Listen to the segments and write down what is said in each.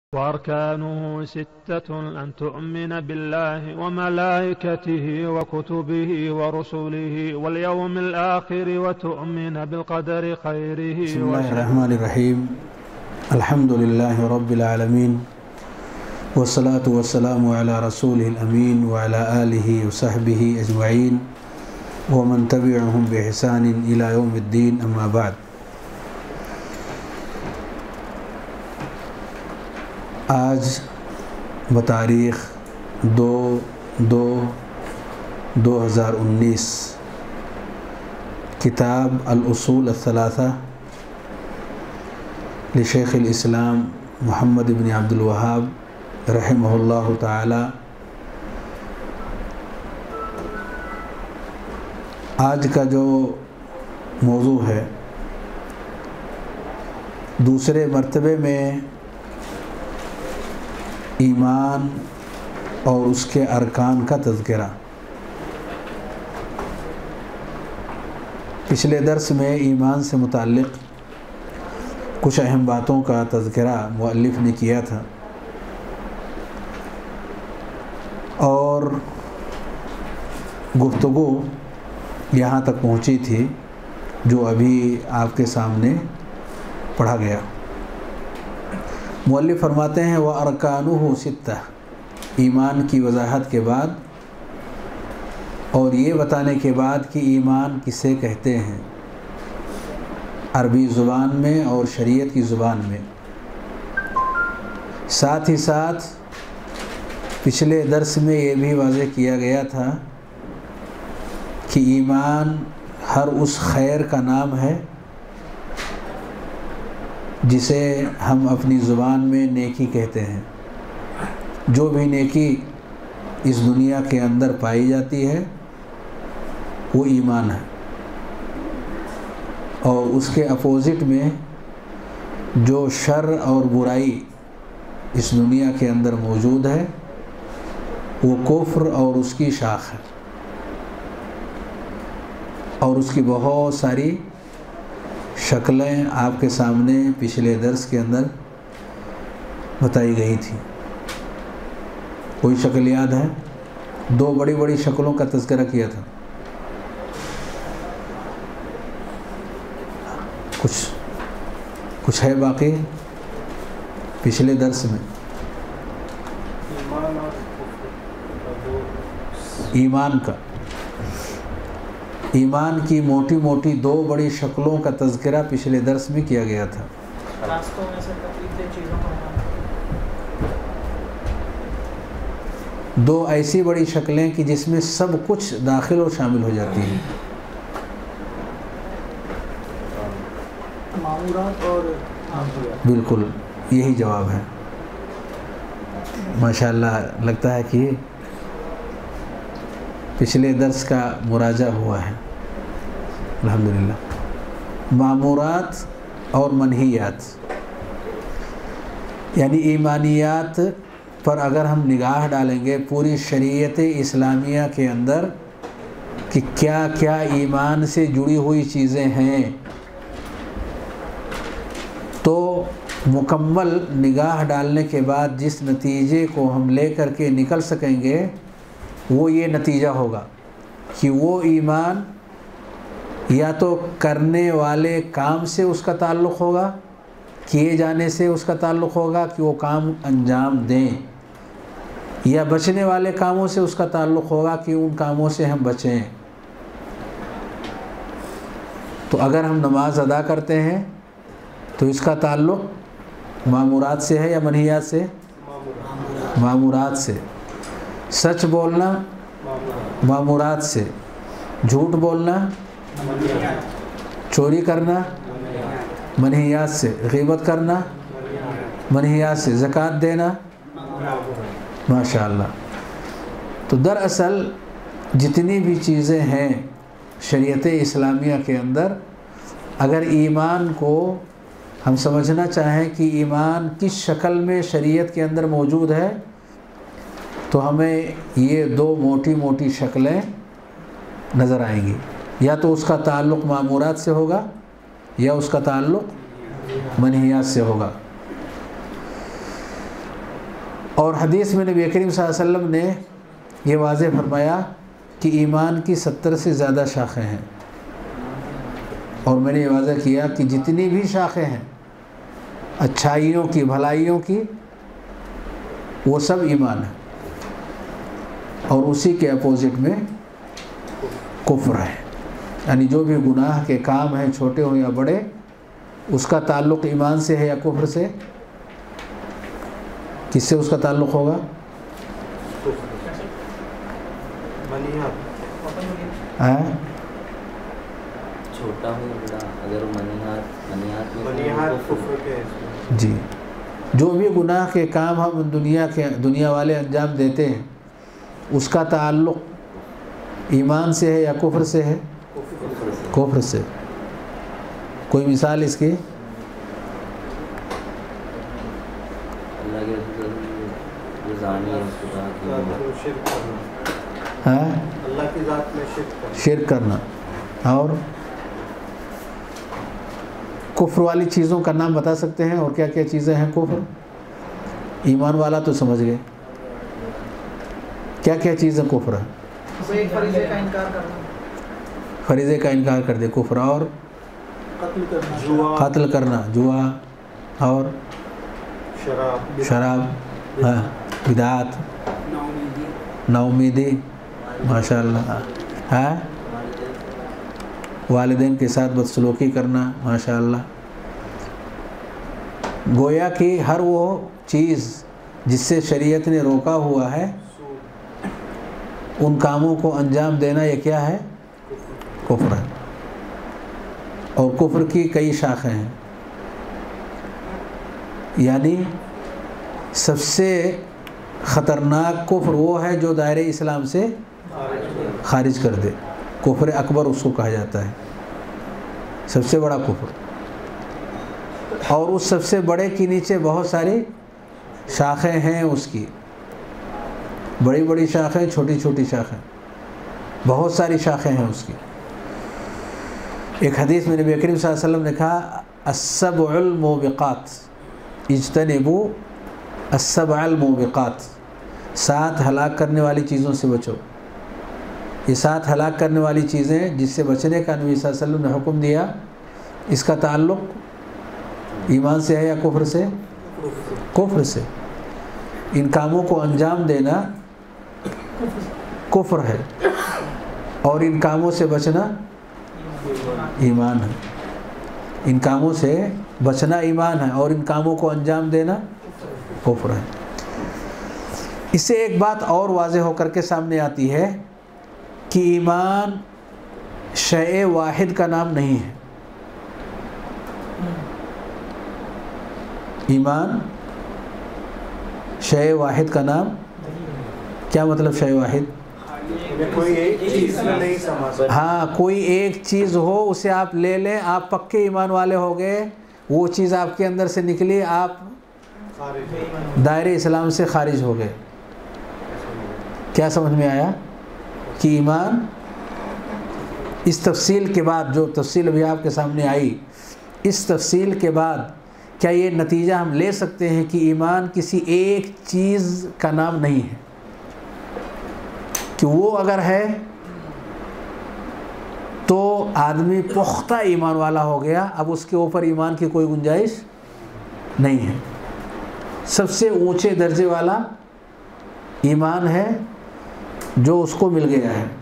وأركانه 6: أن تؤمن بالله وملائكته وكتبه ورسله واليوم الآخر وتؤمن بالقدر خيره بسم الله الرحمن الرحيم الحمد لله رب العالمين والصلاة والسلام على رسوله الأمين وعلى آله وصحبه أجمعين ومن تبعهم بإحسان إلى يوم الدين أما بعد. آج بتاریخ 2/2/2019 کتاب الاصول الثلاثہ لشیخ الاسلام محمد بن عبد الوہاب رحمہ اللہ تعالی. آج کا جو موضوع ہے دوسرے مرتبے میں ایمان اور اس کے ارکان کا تذکرہ. پچھلے درس میں ایمان سے متعلق کچھ اہم باتوں کا تذکرہ مؤلف نے کیا تھا اور گفتگو یہاں تک پہنچی تھی جو ابھی آپ کے سامنے پڑھا گیا. مؤلف فرماتے ہیں وَأَرْكَانُهُ 6، ایمان کی وضاحت کے بعد اور یہ بتانے کے بعد کہ ایمان کسے کہتے ہیں عربی زبان میں اور شریعت کی زبان میں. ساتھ ہی ساتھ پچھلے درس میں یہ بھی واضح کیا گیا تھا کہ ایمان ہر اس خیر کا نام ہے جسے ہم اپنی زبان میں نیکی کہتے ہیں. جو بھی نیکی اس دنیا کے اندر پائی جاتی ہے وہ ایمان ہے، اور اس کے اپوزٹ میں جو شر اور برائی اس دنیا کے اندر موجود ہے وہ کفر اور اس کی شاخ ہے، اور اس کی بہت ساری شکلیں آپ کے سامنے پچھلے درس کے اندر بتائی گئی تھی. کوئی شکل یاد ہے؟ 2 بڑی بڑی شکلوں کا تذکرہ کیا تھا. کچھ ہے باقی پچھلے درس میں؟ ایمان کی موٹی موٹی 2 بڑی شکلوں کا تذکرہ پچھلے درس میں کیا گیا تھا. راستوں میں سے تکلیفیں چیزوں کا نام. 2 ایسی بڑی شکلیں کہ جس میں سب کچھ داخل اور شامل ہو جاتی ہیں. معمورات اور بالکل یہی جواب ہے. ماشاءاللہ لگتا ہے کہ پچھلے درس کا مراجعہ ہوا ہے الحمدللہ. معمورات اور منہیات یعنی ایمانیات پر اگر ہم نگاہ ڈالیں گے پوری شریعت اسلامیہ کے اندر کہ کیا کیا ایمان سے جڑی ہوئی چیزیں ہیں تو مکمل نگاہ ڈالنے کے بعد جس نتیجے کو ہم لے کر کے نکل سکیں گے وہ یہ نتیجہ ہوگا کہ وہ ایمان یا تو کرنے والے کام سے اس کا تعلق ہوگا، کیے جانے سے اس کا تعلق ہوگا کہ وہ کام انجام دیں، یا بچنے والے کاموں سے اس کا تعلق ہوگا کہ ان کاموں سے ہم بچیں. تو اگر ہم نماز ادا کرتے ہیں تو اس کا تعلق معمورات سے ہے یا منہیات سے؟ معمورات سے. سچ بولنا معمورات سے، جھوٹ بولنا، چوری کرنا منہیات سے، غیبت کرنا منہیات سے، زکوٰۃ دینا ماشاءاللہ. تو دراصل جتنی بھی چیزیں ہیں شریعت اسلامیہ کے اندر اگر ایمان کو ہم سمجھنا چاہیں کہ ایمان کس شکل میں شریعت کے اندر موجود ہے تو ہمیں یہ 2 موٹی موٹی شکلیں نظر آئیں گی. یا تو اس کا تعلق معمورات سے ہوگا یا اس کا تعلق منہیات سے ہوگا. اور حدیث میں نبی کریم صلی اللہ علیہ وسلم نے یہ واضح فرمایا کہ ایمان کی 70 سے زیادہ شاخیں ہیں، اور میں نے یہ واضح کیا کہ جتنی بھی شاخیں ہیں اچھائیوں کی، بھلائیوں کی، وہ سب ایمان ہے، اور اسی کے اپوزٹ میں کفر ہے، یعنی جو بھی گناہ کے کام ہیں چھوٹے ہوں یا بڑے، اس کا تعلق ایمان سے ہے یا کفر سے؟ کس سے اس کا تعلق ہوگا؟ چھوٹا ہو بڑا، اگر منیات جی، جو بھی گناہ کے کام ہم دنیا والے انجام دیتے ہیں، اس کا تعلق ایمان سے ہے یا کفر سے ہے؟ کفر سے۔ کوئی مثال اس کی؟ اللہ کے زانی ہاں، اللہ کی ذات میں شرک کرنا، اور کفر والی چیزوں کا نام بتا سکتے ہیں؟ اور کیا کیا چیزیں ہیں کفر؟ ایمان والا تو سمجھ گئے، کیا کیا چیزیں کفر ہے؟ فریضے کا انکار کرنا، فریضے کا انکار کر دے کفر، اور قتل کرنا، جوا، اور شراب، ہاں، بدعات، ناامیدی، ماشاء اللہ، ہاں، والدین کے ساتھ بدسلوکی کرنا، ماشاء اللہ۔ گویا کہ ہر وہ چیز جس سے شریعت نے روکا ہوا ہے، ان کاموں کو انجام دینا یہ کیا ہے؟ کفر ہے، اور کفر کی کئی شاخیں ہیں، یعنی سب سے خطرناک کفر وہ ہے جو دائرہ اسلام سے خارج کر دے، کفر اکبر اس کو کہا جاتا ہے، سب سے بڑا کفر، اور اس سب سے بڑے کے نیچے بہت ساری شاخیں ہیں، اس کی بڑی بڑی شاخیں، چھوٹی چھوٹی شاخیں، بہت ساری شاخیں ہیں اس کی۔ ایک حدیث میں نبی کریم صلی اللہ علیہ وسلم نے کہا السبع الموبقات، اجتنبوا السبع الموبقات، 7 ہلاک کرنے والی چیزوں سے بچو۔ یہ 7 ہلاک کرنے والی چیزیں جس سے بچنے کا نبی صلی اللہ علیہ وسلم نے حکم دیا، اس کا تعلق ایمان سے ہے یا کفر سے؟ کفر سے۔ ان کاموں کو انجام دینا کفر ہے، اور ان کاموں سے بچنا ایمان ہے، ان کاموں سے بچنا ایمان ہے، اور ان کاموں کو انجام دینا کفر ہے۔ اس سے ایک بات اور واضح ہو کر کے سامنے آتی ہے کہ ایمان شیء واحد کا نام نہیں ہے۔ ایمان شیء واحد کا نام، کیا مطلب شیء واحد؟ کوئی ایک چیز میں نہیں سما سکتا۔ ہاں، کوئی ایک چیز ہو اسے آپ لے لیں، آپ پکے ایمان والے ہو گئے، وہ چیز آپ کے اندر سے نکلی، آپ دائرہ اسلام سے خارج ہو گئے۔ کیا سمجھ میں آیا کہ ایمان اس تفصیل کے بعد، جو تفصیل ابھی آپ کے سامنے آئی، اس تفصیل کے بعد کیا یہ نتیجہ ہم لے سکتے ہیں کہ ایمان کسی ایک چیز کا نام نہیں ہے، کہ وہ اگر ہے تو آدمی پختہ ایمان والا ہو گیا، اب اس کے اوپر ایمان کی کوئی گنجائش نہیں ہے۔ سب سے اونچے درجے والا ایمان ہے جو اس کو مل گیا ہے،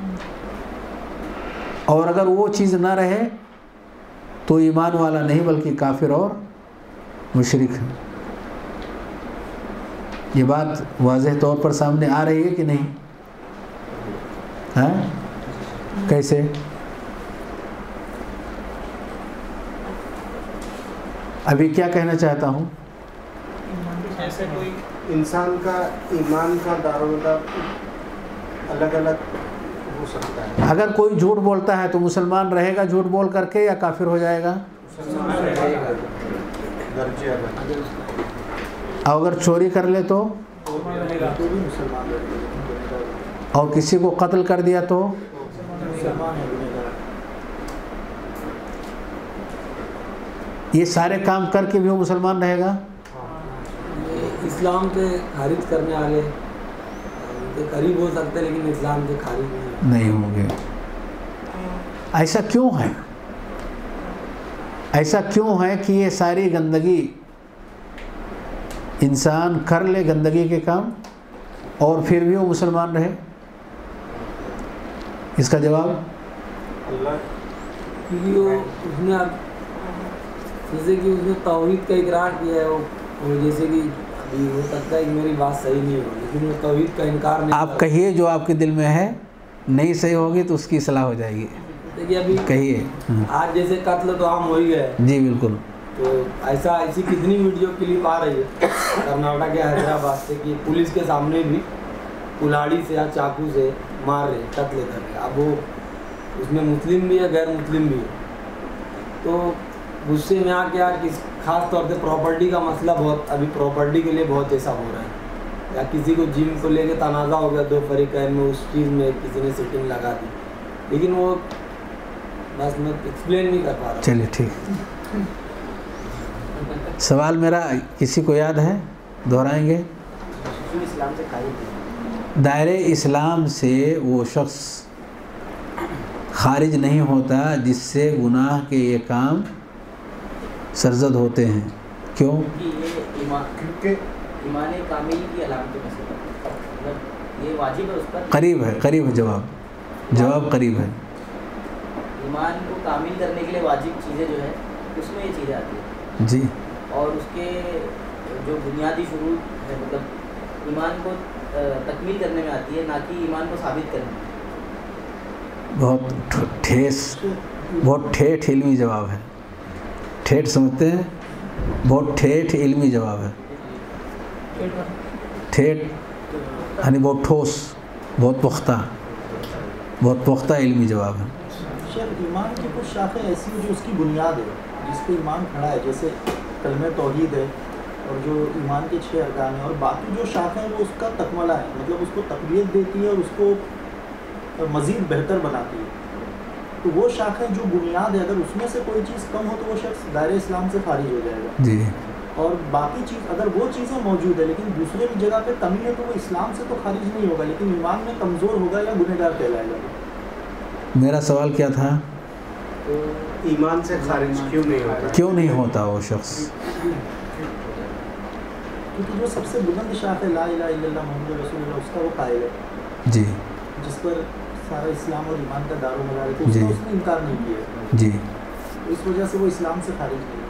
اور اگر وہ چیز نہ رہے تو ایمان والا نہیں بلکہ کافر اور مشرک ہے۔ یہ بات واضح طور پر سامنے آ رہی ہے کہ نہیں؟ ہاں، کیسے؟ ابھی کیا کہنا چاہتا ہوں؟ ایسے کوئی انسان کا ایمان کا دارومدار الگ الگ ہو سکتا ہے۔ اگر کوئی جھوٹ بولتا ہے تو مسلمان رہے گا جھوٹ بول کر کے، یا کافر ہو جائے گا؟ اور اگر چوری کر لے تو، اور کسی کو قتل کر دیا تو، یہ سارے کام کر کے بھی وہ مسلمان رہے گا؟ اسلام سے خارج کرنے والے کے قریب ہو سکتے ہیں لیکن اسلام سے خارج نہیں ہوں گے. ایسا کیوں ہے؟ ایسا کیوں ہے کہ یہ ساری گندگی انسان کر لے گندگی کے کام اور پھر بھی وہ مسلمان رہے؟ اس کا جواب کیونکہ وہ اس نے جیسے کہ اس نے توحید کا اقرار کیا ہے. وہ جیسے کہ ابھی ہو سکتا ہے کہ میری بات صحیح نہیں ہو لیکن وہ توحید کا انکار نہیں. آپ کہیے جو آپ کے دل میں ہے، نہیں صحیح ہوگی تو اس کی اصلاح ہو جائے گی. دیکھیے ابھی کہیے. آج جیسے قتل تو عام ہو ہی گئے. جی بالکل. تو ایسی کتنی ویڈیو کلپ آ رہی ہے کرناٹک یا حیدرآباد سے کہ پولیس کے سامنے بھی کلاڑی سے یا چاقو سے مار رہے قتل کر رہے. اب وہ اس میں مسلم بھی ہے غیر مسلم بھی ہے. تو غصے میں آ کے خاص طور سے پراپرٹی کا مسئلہ بہت ابھی پراپرٹی کے لیے بہت ایسا ہو رہا ہے. یا کسی کو جم کو لے کے تنازع ہو گیا دو فریقین میں، اس چیز میں کسی نے سیٹنگ لگا دی لیکن وہ بس میں ایکسپلین نہیں کر پا رہا. چلیے ٹھیک. سوال میرا کسی کو یاد ہے؟ دہرائیں گے. اسلام سے دائرے اسلام سے وہ شخص خارج نہیں ہوتا جس سے گناہ کے یہ کام سرزد ہوتے ہیں. کیوں؟ کیونکہ ایمان کامل کی علامت مطلب یہ واجب ہے اس پر. قریب ہے جواب قریب ہے. ایمان کو کامل کرنے کے لیے واجب چیزیں جو ہے اس میں یہ چیزیں آتی ہیں. جی. اور اس کے جو بنیادی شروط ہے مطلب ایمان کو تکمیل کرنے میں آتی ہے، نہ کہ ایمان کو ثابت کرنے میں. بہت ٹھیٹھ علمی جواب ہے. ٹھیٹھ سمجھتے ہیں؟ بہت ٹھیٹھ علمی جواب ہے. ٹھیٹھ یعنی بہت ٹھوس، بہت پختہ علمی جواب ہے. ایمان کی کچھ شاخیں ایسی ہیں جو اس کی بنیاد ہے جس پہ ایمان کھڑا ہے، جیسے کلمہ توحید ہے اور جو ایمان کے 6 ارکان ہیں، اور باقی جو شاخیں ہیں وہ اس کا تکملہ ہے، مطلب اس کو تقویت دیتی ہے اور اس کو مزید بہتر بناتی ہے. تو وہ شاخیں جو بنیاد ہے اگر اس میں سے کوئی چیز کم ہو تو وہ شخص دائرہ اسلام سے خارج ہو جائے گا. جی. اور باقی چیز اگر وہ چیزیں موجود ہے لیکن دوسرے کی جگہ پہ کمی ہے تو وہ اسلام سے تو خارج نہیں ہوگا لیکن ایمان میں کمزور ہوگا یا گنہگار کہلائے گا. میرا سوال کیا تھا؟ تو ایمان سے خارج کیوں نہیں ہوتا وہ شخص؟ کیونکہ جو سب سے بلند شاخ ہے لا الہ الا اللہ محمد رسول اللہ اس کا وہ قائل ہے. جی. جس پر سارا اسلام اور ایمان کا دار و مدار ہے، تو اس نے انکار نہیں کیا. جی. اس وجہ سے وہ اسلام سے خارج نہیں.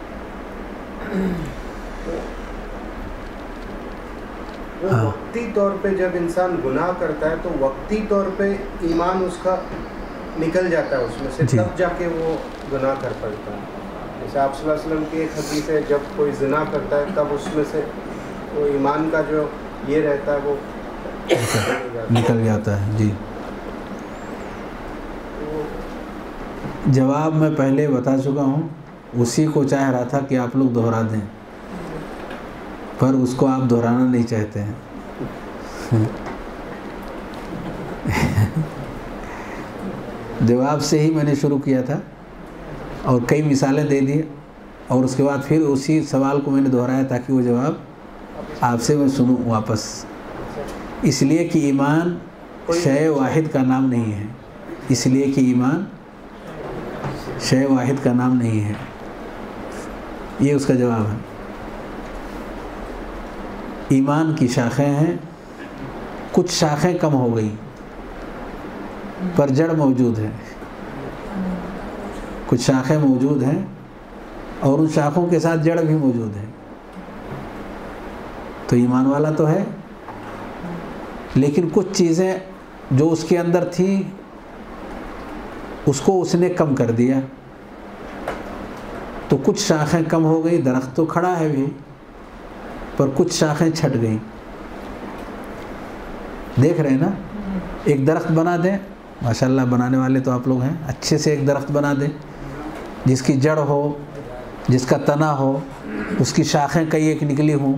وقتی طور پہ جب انسان گناہ کرتا ہے تو وقتی طور پہ ایمان اس کا نکل جاتا ہے اس میں سے، تب جا کے وہ گناہ کر پڑتا ہے. جیسے آپ صلی اللہ علیہ وسلم کی ایک حدیث ہے جب کوئی زنا کرتا ہے تب اس میں سے وہ ایمان کا جو یہ رہتا ہے وہ نکل جاتا ہے. جی. جواب میں پہلے بتا چکا ہوں، اسی کو چاہ رہا تھا کہ آپ لوگ دہرا دیں پر اس کو آپ دہرانا نہیں چاہتے ہیں. جواب سے ہی میں نے شروع کیا تھا اور کئی مثالیں دے دی اور اس کے بعد پھر اسی سوال کو میں نے دہرایا تاکہ وہ جواب آپ سے میں سنوں واپس. اس لیے کہ ایمان شے واحد کا نام نہیں ہے. اس لیے کہ ایمان شے واحد کا نام نہیں ہے. یہ اس کا جواب ہے. ایمان کی شاخیں ہیں، کچھ شاخیں کم ہو گئی پر جڑ موجود ہے. کچھ شاخیں موجود ہیں اور ان شاخوں کے ساتھ جڑ بھی موجود ہے. تو ایمان والا تو ہے لیکن کچھ چیزیں جو اس کے اندر تھیں اس کو اس نے کم کر دیا تو کچھ شاخیں کم ہو گئی. درخت تو کھڑا ہے بھی پر کچھ شاخیں چھٹ گئیں. دیکھ رہے ہیں نا، ایک درخت بنا دیں، ماشاءاللہ بنانے والے تو آپ لوگ ہیں، اچھے سے ایک درخت بنا دیں جس کی جڑ ہو، جس کا تنا ہو، اس کی شاخیں کئی ایک نکلی ہوں.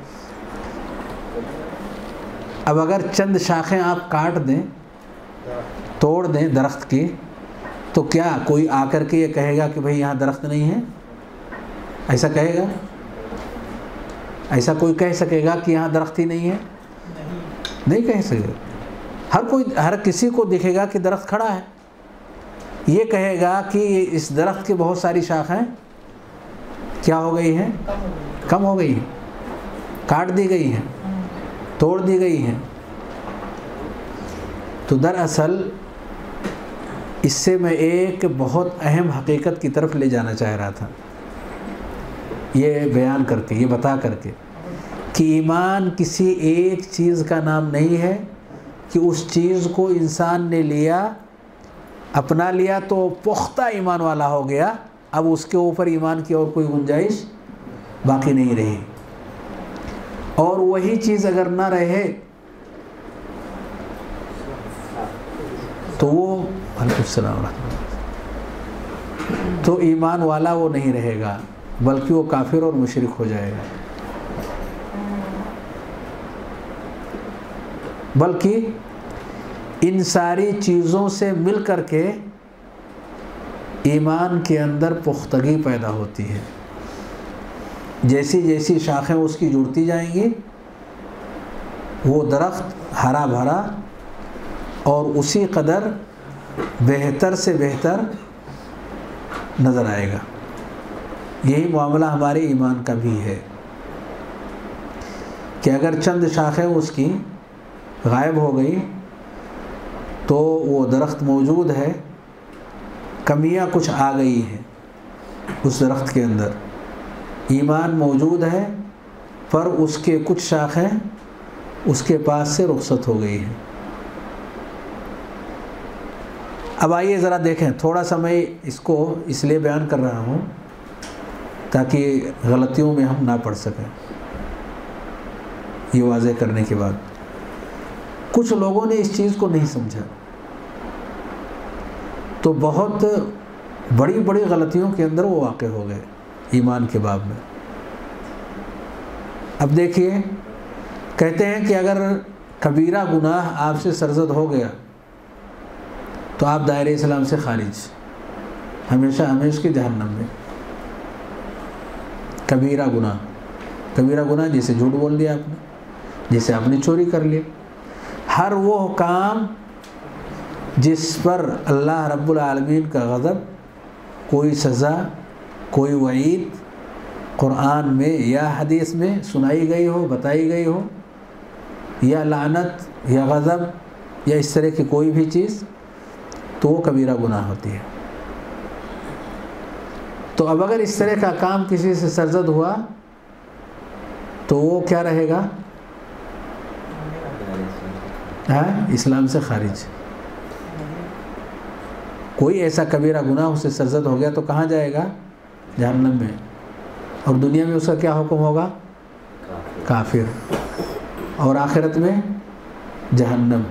اب اگر چند شاخیں آپ کاٹ دیں، توڑ دیں درخت کی، تو کیا کوئی آ کر کے یہ کہے گا کہ بھئی یہاں درخت نہیں ہے؟ ایسا کہے گا؟ ایسا کوئی کہہ سکے گا کہ یہاں درخت ہی نہیں ہے؟ نہیں کہہ سکے گا۔ ہر کسی کو دکھے گا کہ درخت کھڑا ہے، یہ کہے گا کہ اس درخت کی بہت ساری شاخیں کیا ہو گئی ہیں؟ کم ہو گئی ہیں، کاٹ دی گئی ہیں، توڑ دی گئی ہیں۔ تو دراصل اس سے میں ایک بہت اہم حقیقت کی طرف لے جانا چاہ رہا تھا، یہ بیان کر کے، یہ بتا کر کے کہ ایمان کسی ایک چیز کا نام نہیں ہے کہ اس چیز کو انسان نے لیا، اپنا لیا تو پختہ ایمان والا ہو گیا، اب اس کے اوپر ایمان کی اور کوئی گنجائش باقی نہیں رہی۔ اور وہی چیز اگر نہ رہے تو وہ علیکم السلام ورحمۃ اللہ، تو ایمان والا وہ نہیں رہے گا، بلکہ وہ کافر اور مشرک ہو جائے گا۔ بلکہ ان ساری چیزوں سے مل کر کے ایمان کے اندر پختگی پیدا ہوتی ہے۔ جیسی جیسی شاخیں اس کی جڑتی جائیں گی وہ درخت ہرا بھرا اور اسی قدر بہتر سے بہتر نظر آئے گا۔ یہی معاملہ ہمارے ایمان کا بھی ہے کہ اگر چند شاخیں اس کی غائب ہو گئی تو وہ درخت موجود ہے، کمیاں کچھ آ گئی ہیں اس درخت کے اندر، ایمان موجود ہے پر اس کے کچھ شاخیں اس کے پاس سے رخصت ہو گئی ہیں۔ اب آئیے ذرا دیکھیں، تھوڑا سا میں اس کو اس لیے بیان کر رہا ہوں تاکہ غلطیوں میں ہم نہ پڑ سکیں۔ یہ واضح کرنے کے بعد کچھ لوگوں نے اس چیز کو نہیں سمجھا تو بہت بڑی بڑی غلطیوں کے اندر وہ واقع ہو گئے ایمان کے باب میں۔ اب دیکھیے، کہتے ہیں کہ اگر کبیرہ گناہ آپ سے سرزد ہو گیا تو آپ دائرہ اسلام سے خارج، ہمیشہ ہمیشہ کی جہنم میں۔ کبیرہ گناہ جیسے جھوٹ بول دیا آپ نے، جیسے آپ نے چوری کر لیا، ہر وہ کام جس پر اللہ رب العالمین کا غضب، کوئی سزا، کوئی وعید قرآن میں یا حدیث میں سنائی گئی ہو، بتائی گئی ہو، یا لعنت یا غضب یا اس طرح کی کوئی بھی چیز، تو وہ کبیرہ گناہ ہوتی ہے۔ تو اب اگر اس طرح کا کام کسی سے سرزد ہوا تو وہ کیا رہے گا؟ اسلام سے خارج۔ کوئی ایسا کبیرہ گناہ اسے سرزد ہو گیا تو کہاں جائے گا؟ جہنم میں۔ اور دنیا میں اس کا کیا حکم ہوگا؟ کافر۔ اور آخرت میں جہنم۔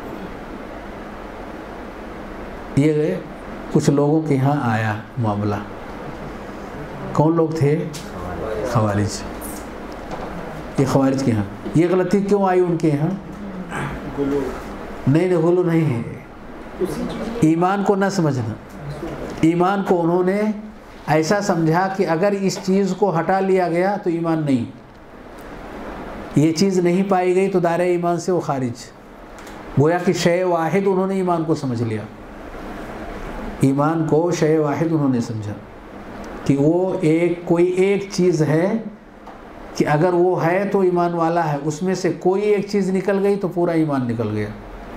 یہ کچھ لوگوں کے ہاں آیا معاملہ۔ کون لوگ تھے؟ خوارج۔ یہ خوارج کے ہاں یہ غلطی کیوں آئی ان کے ہاں؟ نہیں، غلو نہیں ہے، ایمان کو نہ سمجھنا۔ ایمان کو انہوں نے ایسا سمجھا کہ اگر اس چیز کو ہٹا لیا گیا تو ایمان نہیں، یہ چیز نہیں پائی گئی تو دائرہ ایمان سے وہ خارج۔ گویا کہ شے واحد انہوں نے ایمان کو سمجھ لیا، ایمان کو شے واحد انہوں نے سمجھا کہ وہ کوئی ایک چیز ہے کہ اگر وہ ہے تو ایمان والا ہے، اس میں سے کوئی ایک چیز نکل گئی تو پورا ایمان نکل گیا۔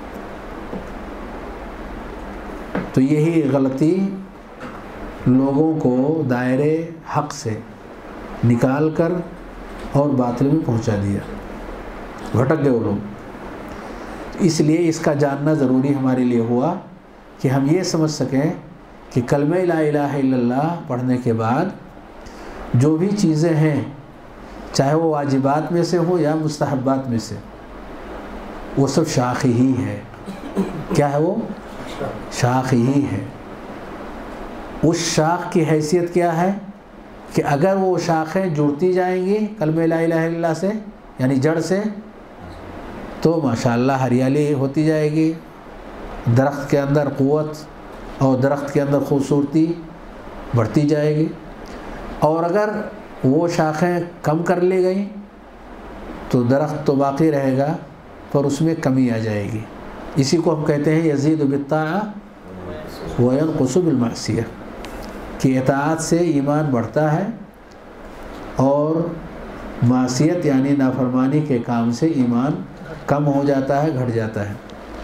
تو یہی غلطی لوگوں کو دائرے حق سے نکال کر اور باطل میں پہنچا دیا، بھٹک گئے وہ لوگ۔ اس لیے اس کا جاننا ضروری ہمارے لیے ہوا کہ ہم یہ سمجھ سکیں کہ کلمہ لا الہ الا اللہ پڑھنے کے بعد جو بھی چیزیں ہیں، چاہے وہ واجبات میں سے ہو یا مستحبات میں سے، وہ سب شاخ ہی ہے۔ کیا ہے وہ؟ شاخ ہی ہے۔ اس شاخ کی حیثیت کیا ہے کہ اگر وہ شاخیں جڑتی جائیں گی کلمہ لا الہ الا اللہ سے، یعنی جڑ سے، تو ماشاءاللہ ہریالی ہوتی جائے گی، درخت کے اندر قوت اور درخت کے اندر خوبصورتی بڑھتی جائے گی۔ اور اگر وہ شاخیں کم کر لی گئیں تو درخت تو باقی رہے گا پر اس میں کمی آ جائے گی. اسی کو ہم کہتے ہیں یزید بالطاعہ وینقص بالمعصیہ، کہ اطاعت سے ایمان بڑھتا ہے اور معصیت یعنی نافرمانی کے کام سے ایمان کم ہو جاتا ہے، گھٹ جاتا ہے.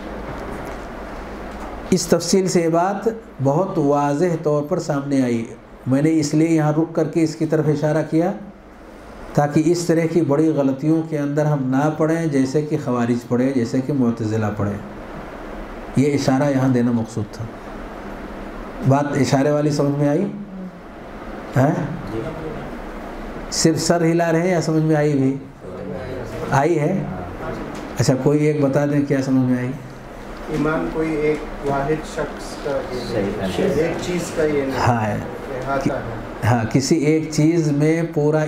اس تفصیل سے یہ بات بہت واضح طور پر سامنے آئی. میں نے اس لیے یہاں رک کر کے اس کی طرف اشارہ کیا تاکہ اس طرح کی بڑی غلطیوں کے اندر ہم نہ پڑیں، جیسے کہ خوارج پڑھے، جیسے کہ معتزلہ پڑھے. یہ اشارہ یہاں دینا مقصود تھا. بات اشارے والی سمجھ میں آئی ہے؟ صرف سر ہلا رہے ہیں یا سمجھ میں آئی بھی؟ آئی ہے. اچھا کوئی ایک بتا دیں کیا سمجھ میں آئی؟ ایمان کوئی ایک واحد شخص کا ایک چیز کا یہ نہیں ہاں احاطہ ہے. ہاں، کسی ایک چیز میں پورا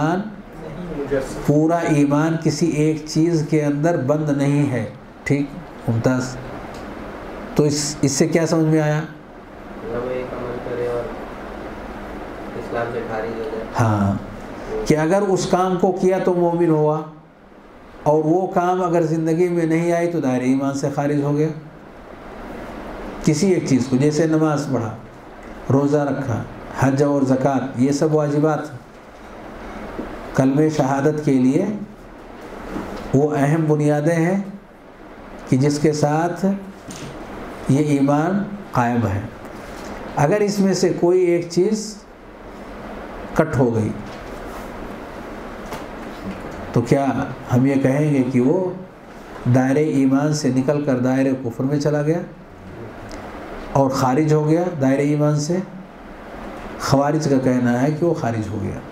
ایمان کسی ایک چیز کے اندر بند نہیں ہے. ٹھیک، ممتاز. تو اس سے کیا سمجھ میں آیا؟ ایک عمل کرے اور اسلام سے خارج ہو جائے. ہاں، کہ اگر اس کام کو کیا تو مومن ہوا، اور وہ کام اگر زندگی میں نہیں آئی تو دائرہ ایمان سے خارج ہو گیا. کسی ایک چیز کو، جیسے نماز پڑھا، روزہ رکھا، حج اور زکوٰۃ، یہ سب واجبات کلمہ شہادت کے لیے وہ اہم بنیادیں ہیں کہ جس کے ساتھ یہ ایمان قائم ہے. اگر اس میں سے کوئی ایک چیز کٹ ہو گئی تو کیا ہم یہ کہیں گے کہ وہ دائرہ ایمان سے نکل کر دائرہ کفر میں چلا گیا اور خارج ہو گیا دائرہ ایمان سے؟ خوارج کا کہنا ہے کہ وہ خارج ہو گیا.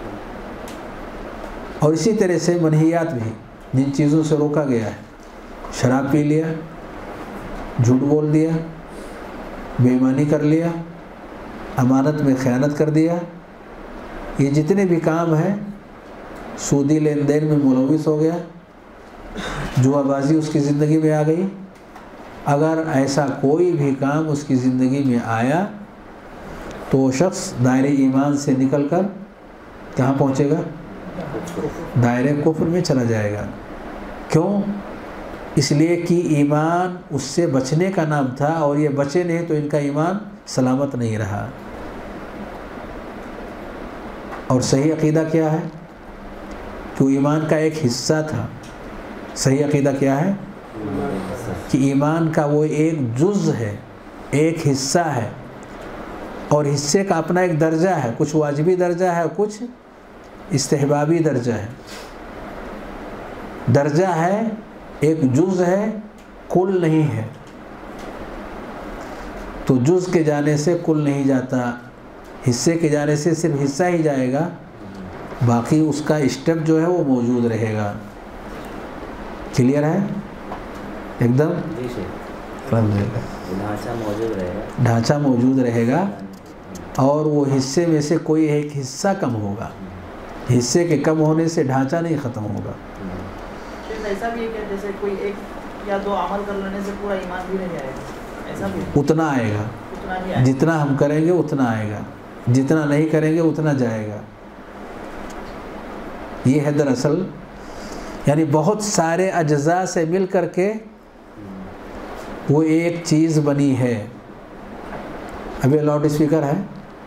اور اسی طرح سے منہیات بھی، جن چیزوں سے روکا گیا ہے، شراب پی لیا، جھوٹ بول دیا، بے ایمانی کر لیا، امانت میں خیانت کر دیا، یہ جتنے بھی کام ہیں، سودی لین دین میں ملوث ہو گیا، جوا بازی اس کی زندگی میں آ گئی. اگر ایسا کوئی بھی کام اس کی زندگی میں آیا تو وہ شخص دائرہ ایمان سے نکل کر کہاں پہنچے گا؟ دائرہ کفر میں چلا جائے گا. کیوں؟ اس لیے کہ ایمان اس سے بچنے کا نام تھا، اور یہ بچے نہیں تو ان کا ایمان سلامت نہیں رہا. اور صحیح عقیدہ کیا ہے؟ کہ ایمان کا ایک حصہ تھا. صحیح عقیدہ کیا ہے؟ کہ ایمان کا وہ ایک جز ہے، ایک حصہ ہے، اور حصے کا اپنا ایک درجہ ہے. کچھ واجبی درجہ ہے، کچھ استحبابی درجہ ہے. درجہ ہے، ایک جز ہے، کل نہیں ہے. تو جز کے جانے سے کل نہیں جاتا، حصے کے جانے سے صرف حصہ ہی جائے گا، باقی اس کا اسٹیپ جو ہے وہ موجود رہے گا. کلیئر ہے ایک دم؟ ڈھانچہ موجود رہے گا، اور وہ حصے میں سے کوئی ایک حصہ کم ہوگا. حصے کے کم ہونے سے ڈھانچہ نہیں ختم ہوگا. ایسا بھی ہے کہ جیسے کوئی ایک یا دو عمل کر لینے سے پورا ایمان بھی نہیں آئے گا، ایسا بھی اتنا آئے گا، جتنا ہم کریں گے اتنا آئے گا، جتنا نہیں کریں گے اتنا جائے گا. یہ ہے دراصل، یعنی بہت سارے اجزاء سے مل کر کے وہ ایک چیز بنی ہے. ابھی لاؤڈ اسپیکر ہے،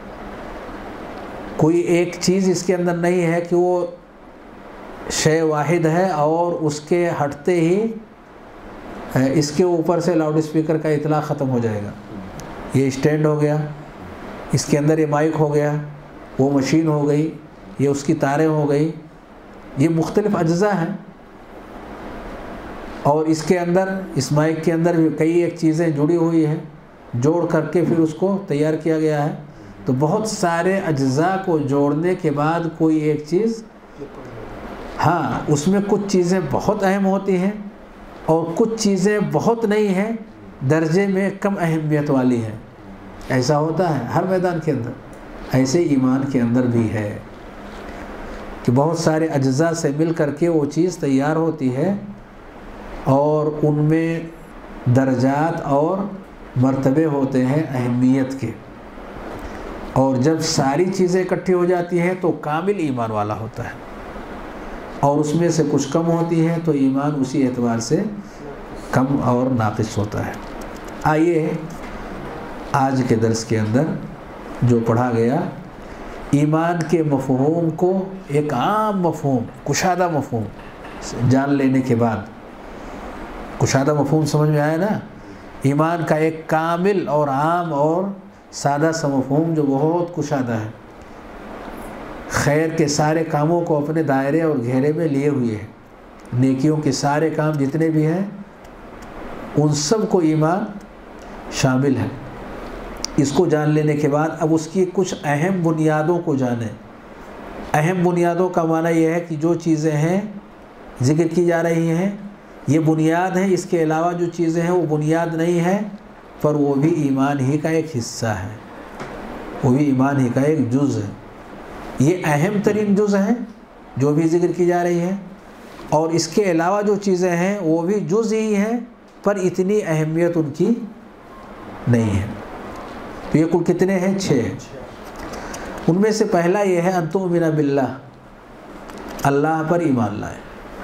کوئی ایک چیز اس کے اندر نہیں ہے کہ وہ شے واحد ہے اور اس کے ہٹتے ہی اس کے اوپر سے لاؤڈ اسپیکر کا اطلاق ختم ہو جائے گا. یہ اسٹینڈ ہو گیا، اس کے اندر یہ مائک ہو گیا، وہ مشین ہو گئی، یہ اس کی تاریں ہو گئی. یہ مختلف اجزاء ہیں، اور اس کے اندر، اس مائک کے اندر بھی کئی ایک چیزیں جڑی ہوئی ہیں، جوڑ کر کے پھر اس کو تیار کیا گیا ہے. تو بہت سارے اجزاء کو جوڑنے کے بعد کوئی ایک چیز، ہاں اس میں کچھ چیزیں بہت اہم ہوتی ہیں اور کچھ چیزیں بہت نہیں ہیں، درجے میں کم اہمیت والی ہیں. ایسا ہوتا ہے ہر میدان کے اندر. ایسے ایمان کے اندر بھی ہے کہ بہت سارے اجزاء سے مل کر کے وہ چیز تیار ہوتی ہے، اور ان میں درجات اور مرتبے ہوتے ہیں اہمیت کے. اور جب ساری چیزیں اکٹھی ہو جاتی ہیں تو کامل ایمان والا ہوتا ہے. اور اس میں سے کچھ کم ہوتی ہیں تو ایمان اسی اعتبار سے کم اور ناقص ہوتا ہے۔ آئیے آج کے درس کے اندر جو پڑھا گیا ایمان کے مفہوم کو ایک عام مفہوم، کشادہ مفہوم جان لینے کے بعد، کشادہ مفہوم سمجھ میں آیا نا، ایمان کا ایک کامل اور عام اور سادہ سا مفہوم جو بہت کشادہ ہے، خیر کے سارے کاموں کو اپنے دائرے اور گھیرے میں لیے ہوئے ہے، نیکیوں کے سارے کام جتنے بھی ہیں ان سب کو ایمان شامل ہے۔ اس کو جان لینے کے بعد اب اس کی کچھ اہم بنیادوں کو جانیں۔ اہم بنیادوں کا معنی یہ ہے کہ جو چیزیں ہیں ذکر کی جا رہی ہیں یہ بنیاد ہیں، اس کے علاوہ جو چیزیں ہیں وہ بنیاد نہیں ہیں، پر وہ بھی ایمان ہی کا ایک حصہ ہے، وہ بھی ایمان ہی کا ایک جز ہے۔ یہ اہم ترین جز ہیں جو بھی ذکر کی جا رہی ہیں، اور اس کے علاوہ جو چیزیں ہیں وہ بھی جز ہی ہیں، پر اتنی اہمیت ان کی نہیں ہے۔ تو یہ کل کتنے ہیں؟ 6 ہیں۔ ان میں سے پہلا یہ ہے ان تؤمن باللہ، اللہ پر ایمان لائے،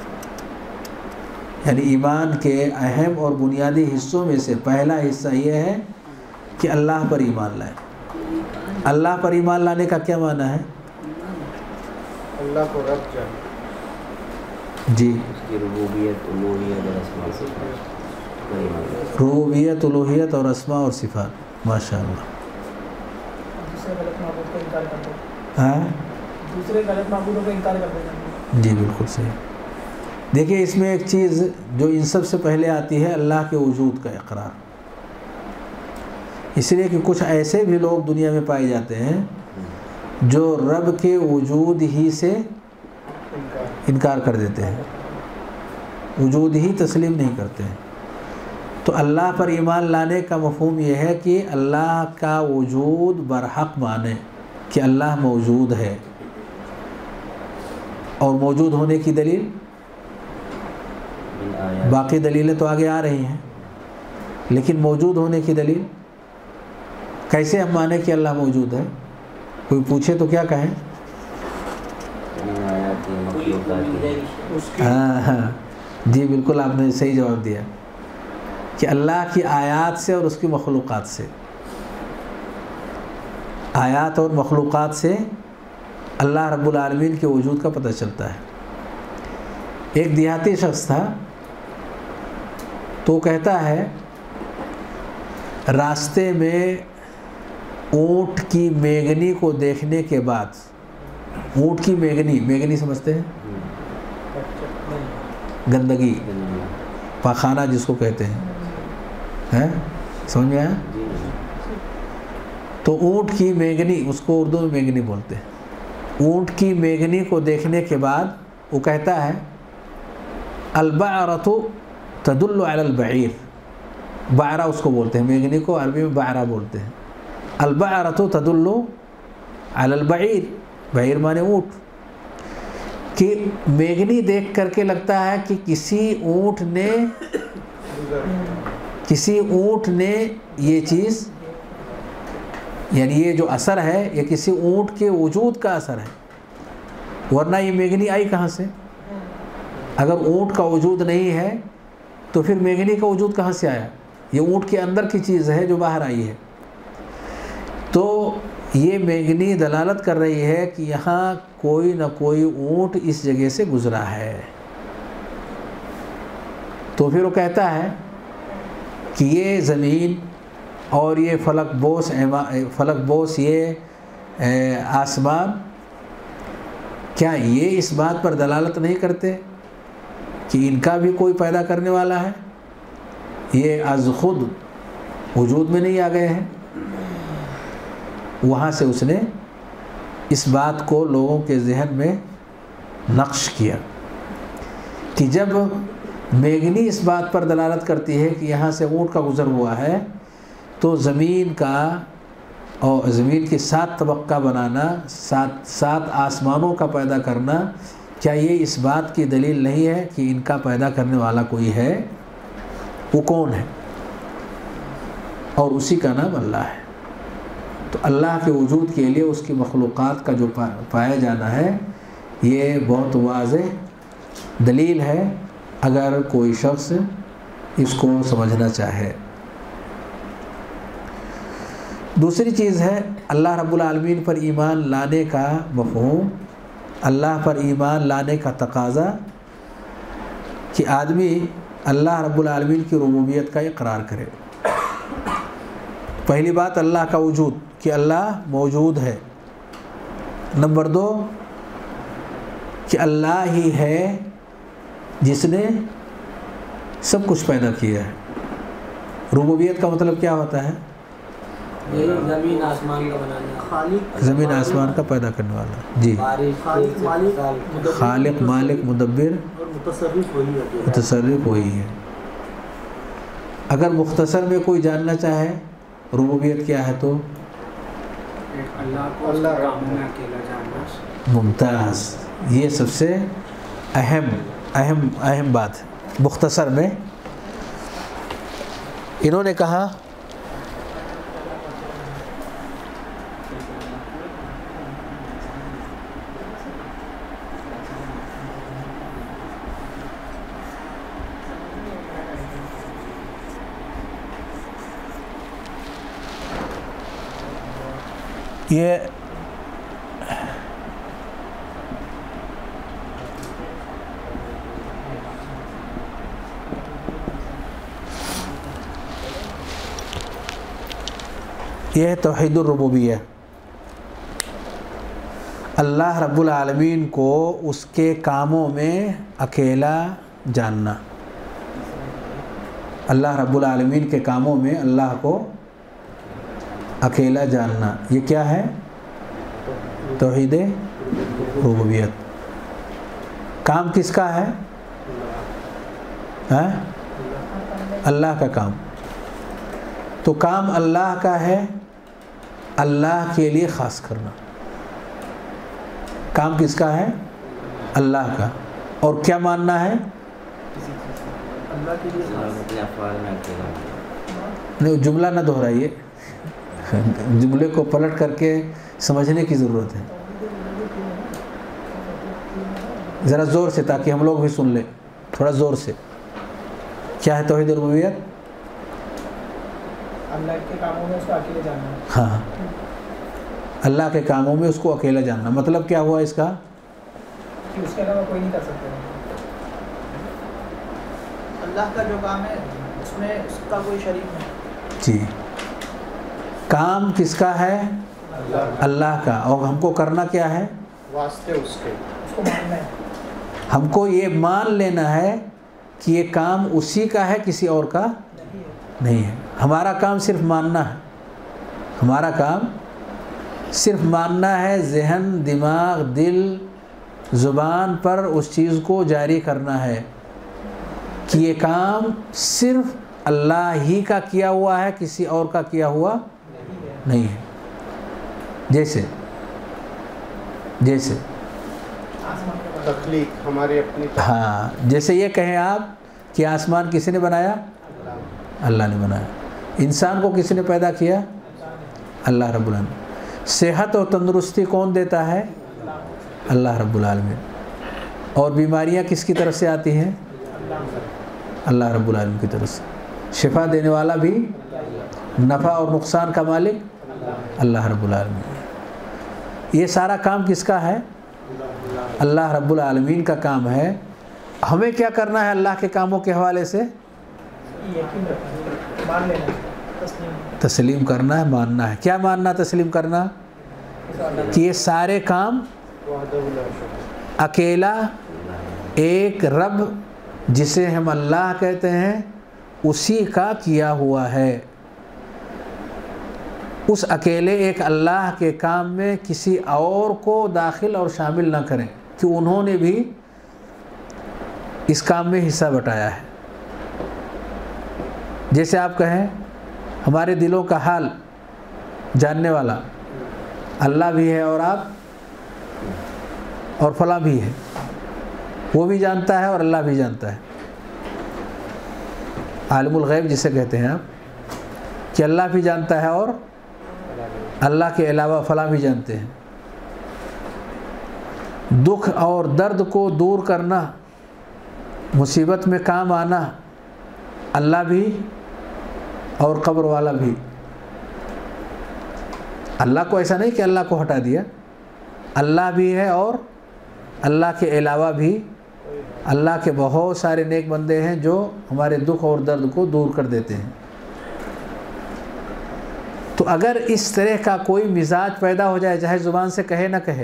یعنی ایمان کے اہم اور بنیادی حصوں میں سے پہلا حصہ یہ ہے کہ اللہ پر ایمان لائے۔ اللہ پر ایمان لانے کا کیا معنی ہے؟ اللہ کو رب جان، جی، اس کی ربوبیت، الوہیت اور اسماء و صفات، ربوبیت، الوہیت اور اسماء اور صفات، ماشاء اللہ۔ دوسرے غلط معبود کا انکار کر دو، ہاں دوسرے غلط معبودوں کا انکار کر دینا۔ جی بالکل صحیح۔ دیکھیے اس میں ایک چیز جو ان سب سے پہلے آتی ہے اللہ کے وجود کا اقرار، اس لیے کہ کچھ ایسے بھی لوگ دنیا میں پائے جاتے ہیں جو رب کے وجود ہی سے انکار کر دیتے ہیں، وجود ہی تسلیم نہیں کرتے ہیں۔ تو اللہ پر ایمان لانے کا مفہوم یہ ہے کہ اللہ کا وجود برحق مانے کہ اللہ موجود ہے، اور موجود ہونے کی دلیل باقی دلیلیں تو آگے آ رہی ہیں، لیکن موجود ہونے کی دلیل کیسے ہم مانیں کہ اللہ موجود ہے؟ کوئی پوچھے تو کیا کہیں؟ ہاں جی بالکل، آپ نے صحیح جواب دیا کہ اللہ کی آیات سے اور اس کی مخلوقات سے، آیات اور مخلوقات سے اللہ رب العالمین کے وجود کا پتہ چلتا ہے۔ ایک دیہاتی شخص تھا تو کہتا ہے راستے میں اونٹ کی میگنی کو دیکھنے کے بعد، اونٹ کی میگنی سمجھتے ہیں؟ گندگی، پاخانہ جس کو کہتے ہیں، سمجھ میں آیا؟ تو اونٹ کی میگنی، اس کو اردو میں میگنی بولتے ہیں، اونٹ کی میگنی کو دیکھنے کے بعد وہ کہتا ہے البعرۃ تدل علی البعیر، بعرہ اس کو بولتے ہیں، میگنی کو عربی میں بعرہ بولتے ہیں، البعرۃ تدل علی البعیر، بعیر مانے اونٹ، کہ میگنی دیکھ کر کے لگتا ہے کہ کسی اونٹ نے یہ چیز، یعنی یہ جو اثر ہے یہ کسی اونٹ کے وجود کا اثر ہے، ورنہ یہ میگنی آئی کہاں سے؟ اگر اونٹ کا وجود نہیں ہے تو پھر میگنی کا وجود کہاں سے آیا؟ یہ اونٹ کے اندر کی چیز ہے جو باہر آئی ہے۔ تو یہ میگنی دلالت کر رہی ہے کہ یہاں کوئی نہ کوئی اونٹ اس جگہ سے گزرا ہے۔ تو پھر وہ کہتا ہے کہ یہ زمین اور یہ فلک بوس یہ آسمان، کیا یہ اس بات پر دلالت نہیں کرتے کہ ان کا بھی کوئی پیدا کرنے والا ہے؟ یہ از خود وجود میں نہیں آ گئے ہیں۔ وہاں سے اس نے اس بات کو لوگوں کے ذہن میں نقش کیا کہ جب میگنی اس بات پر دلالت کرتی ہے کہ یہاں سے اونٹ کا گزر ہوا ہے، تو زمین کا اور زمین کی 7 طبقہ بنانا، 7 آسمانوں کا پیدا کرنا، کیا یہ اس بات کی دلیل نہیں ہے کہ ان کا پیدا کرنے والا کوئی ہے؟ وہ کون ہے؟ اور اسی کا نام اللہ ہے۔ تو اللہ کے وجود کے لیے اس کی مخلوقات کا جو پایا جانا ہے یہ بہت واضح دلیل ہے اگر کوئی شخص اس کو سمجھنا چاہے۔ دوسری چیز ہے اللہ رب العالمین پر ایمان لانے کا مفہوم، اللہ پر ایمان لانے کا تقاضا کہ آدمی اللہ رب العالمین کی ربوبیت کا اقرار کرے۔ پہلی بات اللہ کا وجود، کہ اللہ موجود ہے۔ نمبر 2 کہ اللہ ہی ہے جس نے سب کچھ پیدا کیا ہے۔ ربوبیت کا مطلب کیا ہوتا ہے؟ زمین آسمان کا بنانا، خالق زمین آسمان کا پیدا کرنے والا، جی، بارش، خالق مالک مدبر اور متصرف وہی ہے۔ متصرف وہی ہے۔ اگر مختصر میں کوئی جاننا چاہے ربوبیت کیا ہے تو اللہ کو اللہ کاموں میں اکیلا جاننا، ممتاز، یہ سب سے اہم بات ہے۔ مختصر میں انہوں نے کہا یہ ہے توحید الربوبیہ، اللہ رب العالمین کو اس کے کاموں میں اکیلا جاننا۔ اللہ رب العالمین کے کاموں میں اللہ کو اکیلا جاننا، یہ کیا ہے؟ توحید ربوبیت۔ کام کس کا ہے؟ اللہ کا کام۔ تو کام اللہ کا ہے، اللہ کے لیے خاص کرنا۔ کام کس کا ہے؟ اللہ کا۔ اور کیا ماننا ہے؟ اللہ کے لیے اپنے افعال میں اکیلا نہیں، جملہ نہ دہرائیے، جملے کو پلٹ کر کے سمجھنے کی ضرورت ہے، ذرا زور سے، تاکہ ہم لوگ بھی سن لیں، تھوڑا زور سے۔ کیا ہے توحید ربوبیت؟ اللہ کے کاموں میں اس کو اکیلے جاننا۔ ہاں، اللہ کے کاموں میں اس کو اکیلا جاننا۔ مطلب کیا ہوا اس کا؟ کہ اس کے علاوہ کوئی نہیں کر سکتا۔ اللہ کا جو کام ہے اس میں اس کا کوئی شریک نہیں۔ جی، کام کس کا ہے؟ اللہ کا۔ اور ہم کو کرنا کیا ہے؟ واسطے اس کے، اس کو ماننا ہے۔ ہم کو یہ مان لینا ہے کہ یہ کام اسی کا ہے، کسی اور کا نہیں ہے۔ ہمارا کام صرف ماننا ہے، ہمارا کام صرف ماننا ہے، ذہن، دماغ، دل، زبان پر اس چیز کو جاری کرنا ہے کہ یہ کام صرف اللہ ہی کا کیا ہوا ہے، کسی اور کا کیا ہوا نہیں ہے۔ جیسے تخلیق ہماری اپنی ہاں، جیسے یہ کہیں آپ کہ آسمان کس نے بنایا؟ اللہ نے بنایا۔ انسان کو کس نے پیدا کیا؟ اللہ رب العالمین۔ صحت اور تندرستی کون دیتا ہے؟ اللہ رب العالمین۔ اور بیماریاں کس کی طرف سے آتی ہیں؟ اللہ رب العالمین کی طرف سے۔ شفا دینے والا بھی، نفع اور نقصان کا مالک اللہ رب العالمین۔ یہ سارا کام کس کا ہے؟ اللہ رب العالمین کا کام ہے۔ ہمیں کیا کرنا ہے اللہ کے کاموں کے حوالے سے؟ یقین رکھنا، مان لینا، تسلیم کرنا ہے، ماننا ہے۔ کیا ماننا، تسلیم کرنا؟ کہ یہ سارے کام اکیلا ایک رب جسے ہم اللہ کہتے ہیں اسی کا کیا ہوا ہے۔ اس اکیلے ایک اللہ کے کام میں کسی اور کو داخل اور شامل نہ کریں کہ انہوں نے بھی اس کام میں حصہ بٹایا ہے۔ جیسے آپ کہیں ہمارے دلوں کا حال جاننے والا اللہ بھی ہے، اور آپ اور فلاں بھی ہے، وہ بھی جانتا ہے اور اللہ بھی جانتا ہے۔ عالم الغیب جسے کہتے ہیں آپ، کہ اللہ بھی جانتا ہے اور اللہ کے علاوہ فلاں بھی جانتے ہیں۔ دکھ اور درد کو دور کرنا मुसीबत में काम आना, अल्लाह भी और कब्र वाला भी। अल्लाह को ऐसा नहीं कि अल्लाह को हटा दिया, अल्लाह भी है और अल्लाह के अलावा भी अल्लाह के बहुत सारे नेक बंदे हैं जो हमारे दुख और दर्द को दूर कर देते हैं। तो अगर इस तरह का कोई मिजाज पैदा हो जाए, चाहे ज़ुबान से कहे ना कहे,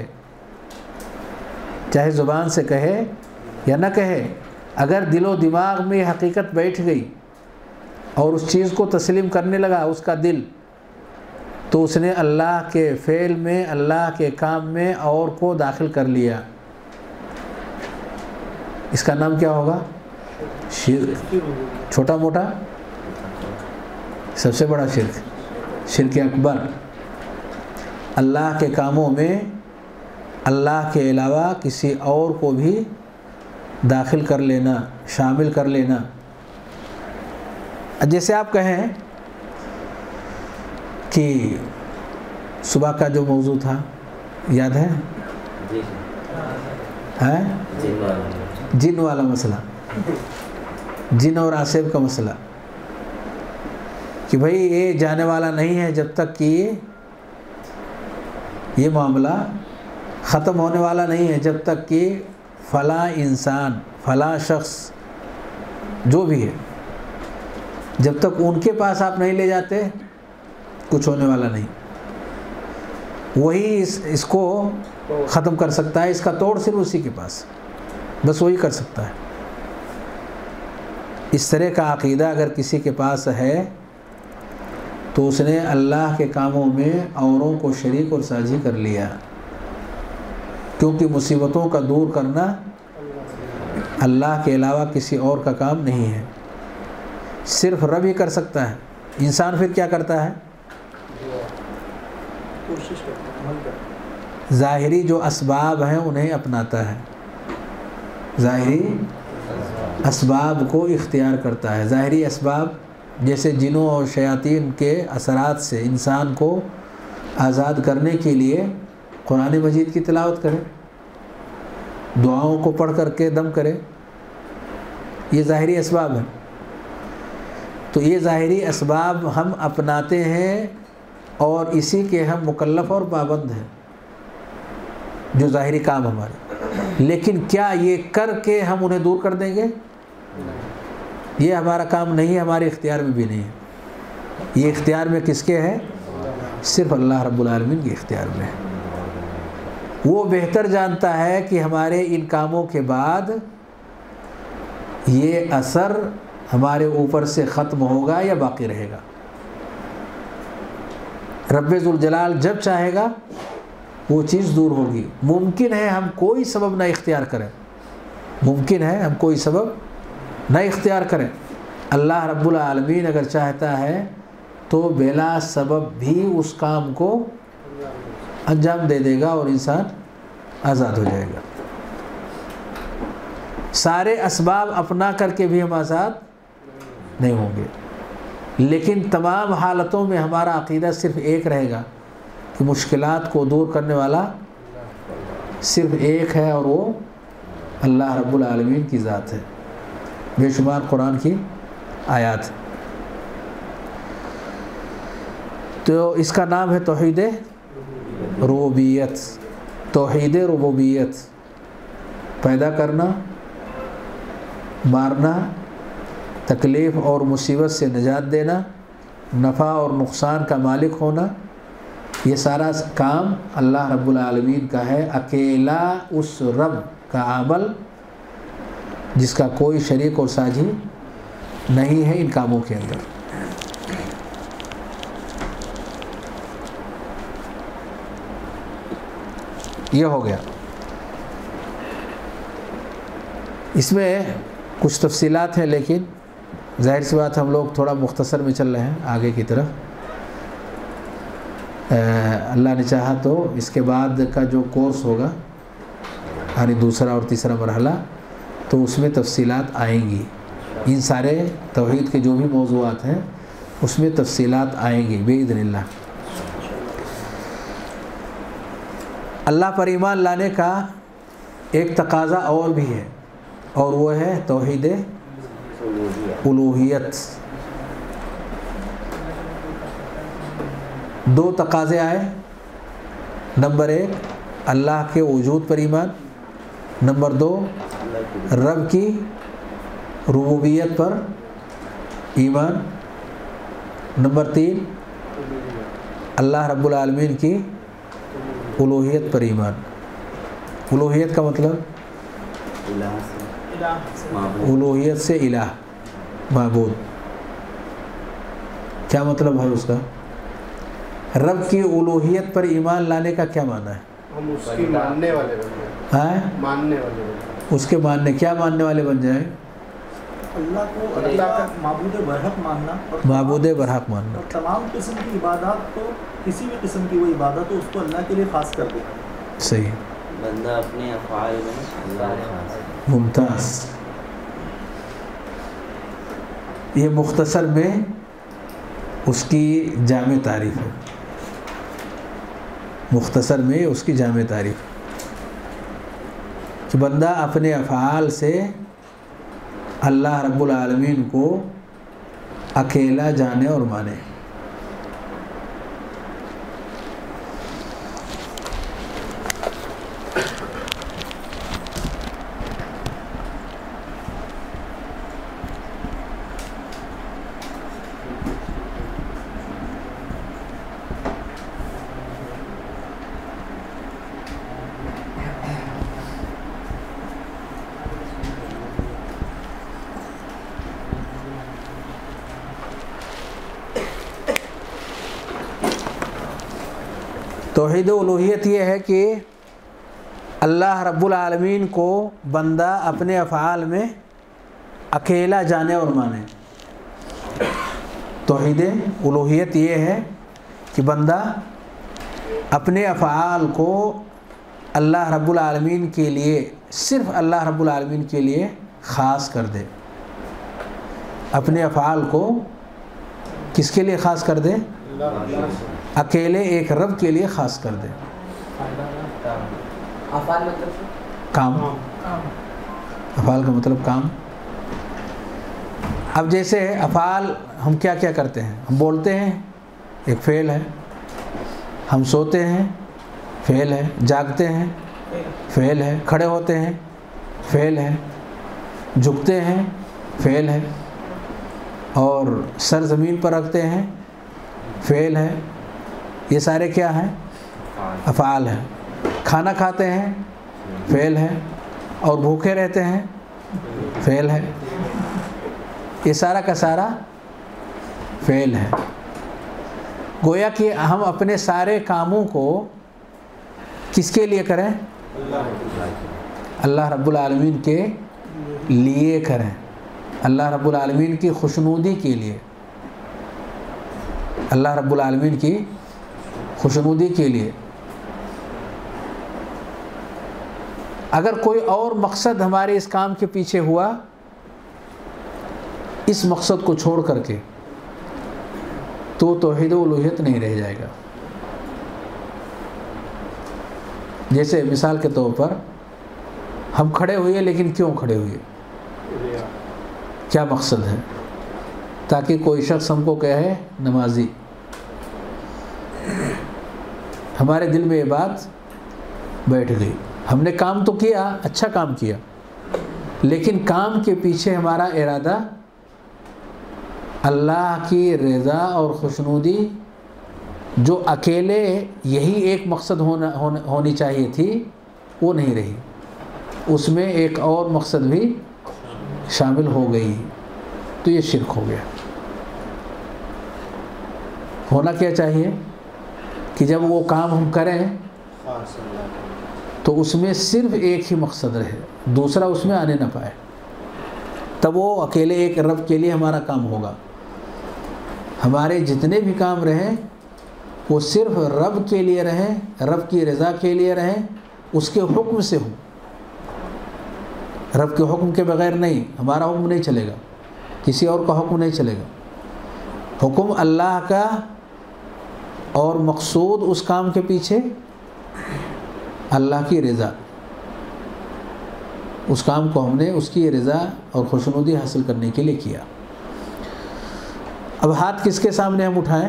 चाहे ज़ुबान से कहे या ना कहे, अगर दिलो दिमाग में हकीकत बैठ गई और उस चीज़ को तस्लीम करने लगा उसका दिल, तो उसने अल्लाह के फ़ेल में, अल्लाह के काम में और को दाखिल कर लिया। इसका नाम क्या होगा? शिर्क। छोटा मोटा, सबसे बड़ा शिर्क, शिर्क अकबर। अल्लाह के कामों में अल्लाह के अलावा किसी और को भी दाखिल कर लेना, शामिल कर लेना। जैसे आप कहें कि सुबह का जो मौजू था याद है? हैं? जिन वाला मसला, जिन और आसिफ का मसला, कि भाई ये जाने वाला नहीं है जब तक कि ये मामला ख़त्म होने वाला नहीं है, जब तक कि फ़लाँ इंसान, फ़लाँ शख्स जो भी है, जब तक उनके पास आप नहीं ले जाते कुछ होने वाला नहीं। वही इसको ख़त्म कर सकता है, इसका तोड़ सिर्फ उसी के पास, बस वही कर सकता है। इस तरह का अक़ीदा अगर किसी के पास है तो उसने अल्लाह के कामों में औरों को शरीक और साझी कर लिया, क्योंकि मुसीबतों का दूर करना अल्लाह के अलावा किसी और का काम नहीं है, सिर्फ रब ही कर सकता है। इंसान फिर क्या करता है? कोशिश करता है, अमल करता है। ज़ाहिरी जो असबाब हैं उन्हें अपनाता है, ज़ाहिरी असबाब को इख्तियार करता है। ज़ाहिरी असबाब जैसे जिनों और शयातीन के असरात से इंसान को आज़ाद करने के लिए कुरान मजीद की तिलावत करे, दुआओं को पढ़ करके दम करे, ये ज़ाहिरी असबाब हैं। तो ये ज़ाहिरी असबाब हम अपनाते हैं और इसी के हम मुकल्लफ़ और पाबंद हैं, जो ज़ाहिरी काम हमारे। लेकिन क्या ये करके हम उन्हें दूर कर देंगे? ये हमारा काम नहीं है, हमारे इख्तियार में भी नहीं है। ये इख्तियार में किसके है? सिर्फ अल्लाह रब्बुल आलमीन के इख्तियार में है। वो बेहतर जानता है कि हमारे इन कामों के बाद ये असर हमारे ऊपर से ख़त्म होगा या बाकी रहेगा। रब्बे ज़ुल जलाल जब चाहेगा वो चीज़ दूर होगी। मुमकिन है हम कोई सबब ना इख्तियार करें, मुमकिन है हम कोई सबब न इख्तियार करें। अल्लाह रब्बुल आलमीन अगर चाहता है तो बिला सबब भी उस काम को अंजाम दे देगा और इंसान आज़ाद हो जाएगा। सारे असबाब अपना करके भी हम आज़ाद नहीं होंगे, लेकिन तमाम हालतों में हमारा अक़ीदा सिर्फ़ एक रहेगा कि मुश्किलात को दूर करने वाला सिर्फ़ एक है और वो अल्लाह रब्बुल आलमीन की ज़ात है। बेशुमार कुरान की आयात है। तो इसका नाम है तौहीद रुबूबियत। तौहीद रुबूबियत, पैदा करना, मारना, तकलीफ़ और मुसीबत से निजात देना, नफ़ा और नुकसान का मालिक होना, ये सारा काम अल्लाह रब्बुल आलमीन का है। अकेला उस रब का अमल जिसका कोई शरीक और साझी नहीं है इन कामों के अंदर। ये हो गया। इसमें कुछ तफसीलात हैं, लेकिन ज़ाहिर सी बात हम लोग थोड़ा मुख्तसर में चल रहे हैं आगे की तरफ। अल्लाह ने चाहा तो इसके बाद का जो कोर्स होगा, यानी दूसरा और तीसरा मरहला, तो उसमें तफसीलात आएंगी। इन सारे तौहीद के जो भी मौज़ूआत हैं उसमें तफसीलात आएंगी बिइज़्निल्लाह। अल्लाह पर ईमान लाने का एक तकाज़ा और भी है, اور وہ ہے توحید الوہیت. دو تقاضے آئے. نمبر 1 اللہ کے وجود پر ایمان. نمبر 2 رب کی ربوبیت پر ایمان. نمبر 3 اللہ رب العالمین کی الوہیت پر ایمان. الوہیت کا مطلب الوہیت سے الہ معبود. کیا مطلب ہے اس کا؟ رب کی الوہیت پر ایمان لانے کا کیا معنی ہے؟ ہم اس کی ماننے والے بن جائیں. ماننے والے بن جائیں. اس کے ماننے کیا ماننے والے بن جائیں؟ اللہ کو معبود برحق ماننا. معبود برحق ماننا. تمام قسم کی عبادات کو, کسی بھی قسم کی وہ عبادت ہو, اس کو اللہ کے لیے خاص کر دے. صحیح. بندہ اپنے افعال میں اللہ خاص. ممتاز. یہ مختصر میں اس کی جامع تعریف ہے. مختصر میں اس کی جامع تعریف کہ بندہ اپنے افعال سے اللہ رب العالمین کو اکیلا جانے اور مانے. توحید الوہیت یہ ہے کہ اللہ رب العالمین کو بندہ اپنے افعال میں اکیلا جانے اور مانے. توحید الوہیت یہ ہے کہ بندہ اپنے افعال کو اللہ رب العالمین کے لیے, صرف اللہ رب العالمین کے لیے خاص کر دے. اپنے افعال کو کس کے لیے خاص کر دے؟ اکیلے ایک رب کے لیے خاص کر دے. کام. افعال کا مطلب کام. اب جیسے افعال ہم کیا کیا کرتے ہیں؟ ہم بولتے ہیں, ایک فعل ہے. ہم سوتے ہیں, فعل ہے. جاگتے ہیں, فعل ہے. کھڑے ہوتے ہیں, فعل ہے. جھکتے ہیں, فعل ہے. اور سر زمین پر رکھتے ہیں, فعل ہے. یہ سارے کیا ہیں؟ افعال ہیں. کھانا کھاتے ہیں, فعل ہے. اور بھوکے رہتے ہیں, فعل ہے. یہ سارا کا سارا فعل ہے. گویا کہ ہم اپنے سارے کاموں کو کس کے لیے کریں؟ اللہ رب العالمین کے لیے کریں. اللہ رب العالمین کی خوشنودی کے لیے. اللہ رب العالمین کی خوشنودی کے لیے. اگر کوئی اور مقصد ہمارے اس کام کے پیچھے ہوا, اس مقصد کو چھوڑ کر کے, تو توحید الوہیت نہیں رہ جائے گا. جیسے مثال کے طور پر ہم کھڑے ہوئے, لیکن کیوں کھڑے ہوئے؟ کیا مقصد ہے؟ تاکہ کوئی شخص ہم کو کہے نمازی. ہمارے دل میں یہ بات بیٹھ گئی. ہم نے کام تو کیا, اچھا کام کیا, لیکن کام کے پیچھے ہمارا ارادہ اللہ کی رضا اور خوشنودی, جو اکیلے یہی ایک مقصد ہونی چاہیے تھی, وہ نہیں رہی. اس میں ایک اور مقصد بھی شامل ہو گئی, تو یہ شرک ہو گیا. ہونا کیا چاہیے کہ جب وہ کام ہم کریں تو اس میں صرف ایک ہی مقصد رہے, دوسرا اس میں آنے نہ پائے. تب وہ اکیلے ایک رب کے لیے ہمارا کام ہوگا. ہمارے جتنے بھی کام رہیں وہ صرف رب کے لیے رہیں, رب کی رضا کے لیے رہیں, اس کے حکم سے ہوں. رب کے حکم کے بغیر نہیں, ہمارا حکم نہیں چلے گا, کسی اور کا حکم نہیں چلے گا. حکم اللہ کا, اور مقصود اس کام کے پیچھے اللہ کی رضا. اس کام کو ہم نے اس کی رضا اور خوشنودی حاصل کرنے کے لیے کیا۔ اب ہاتھ کس کے سامنے ہم اٹھائیں؟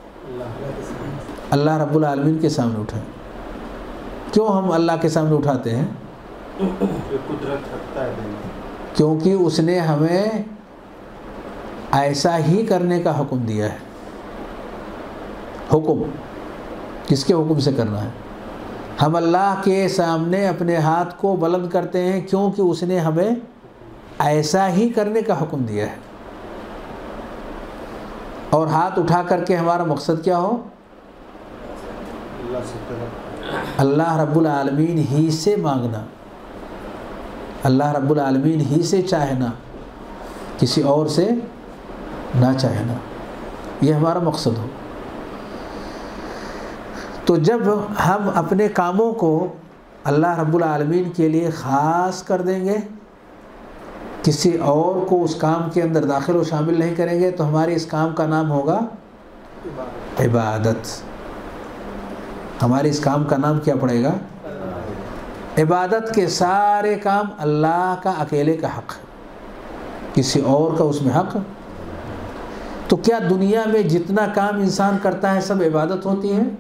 اللہ رب العالمین کے سامنے اٹھائیں۔ کیوں ہم اللہ کے سامنے اٹھاتے ہیں؟ قدرت رکھتا ہے کیونکہ اس نے ہمیں ایسا ہی کرنے کا حکم دیا ہے۔ حکم کس کے حکم سے کرنا ہے؟ ہم اللہ کے سامنے اپنے ہاتھ کو بلند کرتے ہیں کیونکہ اس نے ہمیں ایسا ہی کرنے کا حکم دیا ہے۔ اور ہاتھ اٹھا کر کے ہمارا مقصد کیا ہو؟ اللہ رب العالمین ہی سے مانگنا، اللہ رب العالمین ہی سے چاہنا، کسی اور سے نہ چاہنا، یہ ہمارا مقصد ہو۔ تو جب ہم اپنے کاموں کو اللہ رب العالمین کے لیے خاص کر دیں گے، کسی اور کو اس کام کے اندر داخل و شامل نہیں کریں گے، تو ہمارے اس کام کا نام ہوگا عبادت۔ ہمارے اس کام کا نام کیا پڑے گا؟ عبادت کے سارے کام اللہ کا اکیلے کا حق ہے، کسی اور کا اس میں حق۔ تو کیا دنیا میں جتنا کام انسان کرتا ہے سب عبادت ہوتی ہے؟